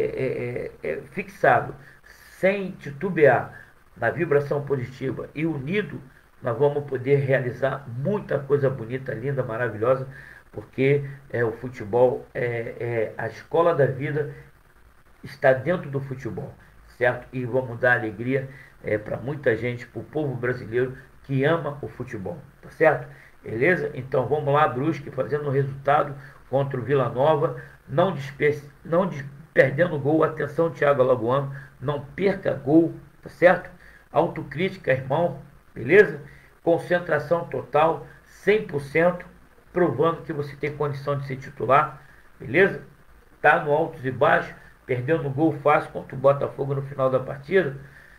S1: fixado, sem titubear, na vibração positiva e unido, nós vamos poder realizar muita coisa bonita, linda, maravilhosa, porque o futebol a escola da vida está dentro do futebol, certo? E vamos dar alegria para muita gente, para o povo brasileiro que ama o futebol, tá certo? Beleza? Então vamos lá, Brusque, fazendo o resultado contra o Vila Nova, não perdendo gol. Atenção, Thiago Alagoano, não perca gol, tá certo? Autocrítica, irmão, beleza? Concentração total, 100%, provando que você tem condição de ser titular, beleza? Tá no altos e baixos, perdendo gol fácil contra o Botafogo no final da partida,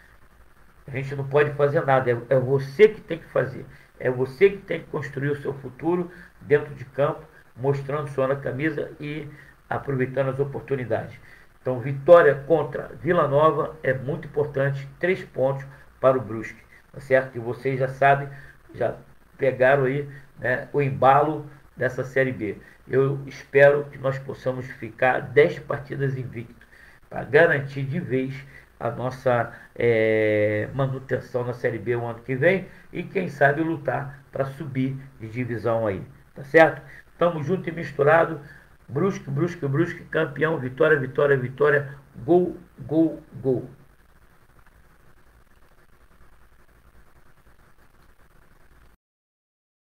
S1: a gente não pode fazer nada, é você que tem que fazer, é você que tem que construir o seu futuro dentro de campo, mostrando sua camisa e aproveitando as oportunidades. Então, vitória contra Vila Nova é muito importante, 3 pontos para o Brusque, tá certo? E vocês já sabem, já pegaram aí, né, o embalo dessa Série B. Eu espero que nós possamos ficar 10 partidas invictos para garantir de vez a nossa manutenção na Série B o ano que vem e quem sabe lutar para subir de divisão aí, tá certo? Tamo junto e misturado. Brusque, Brusque, Brusque, campeão, vitória, vitória, vitória, gol, gol, gol.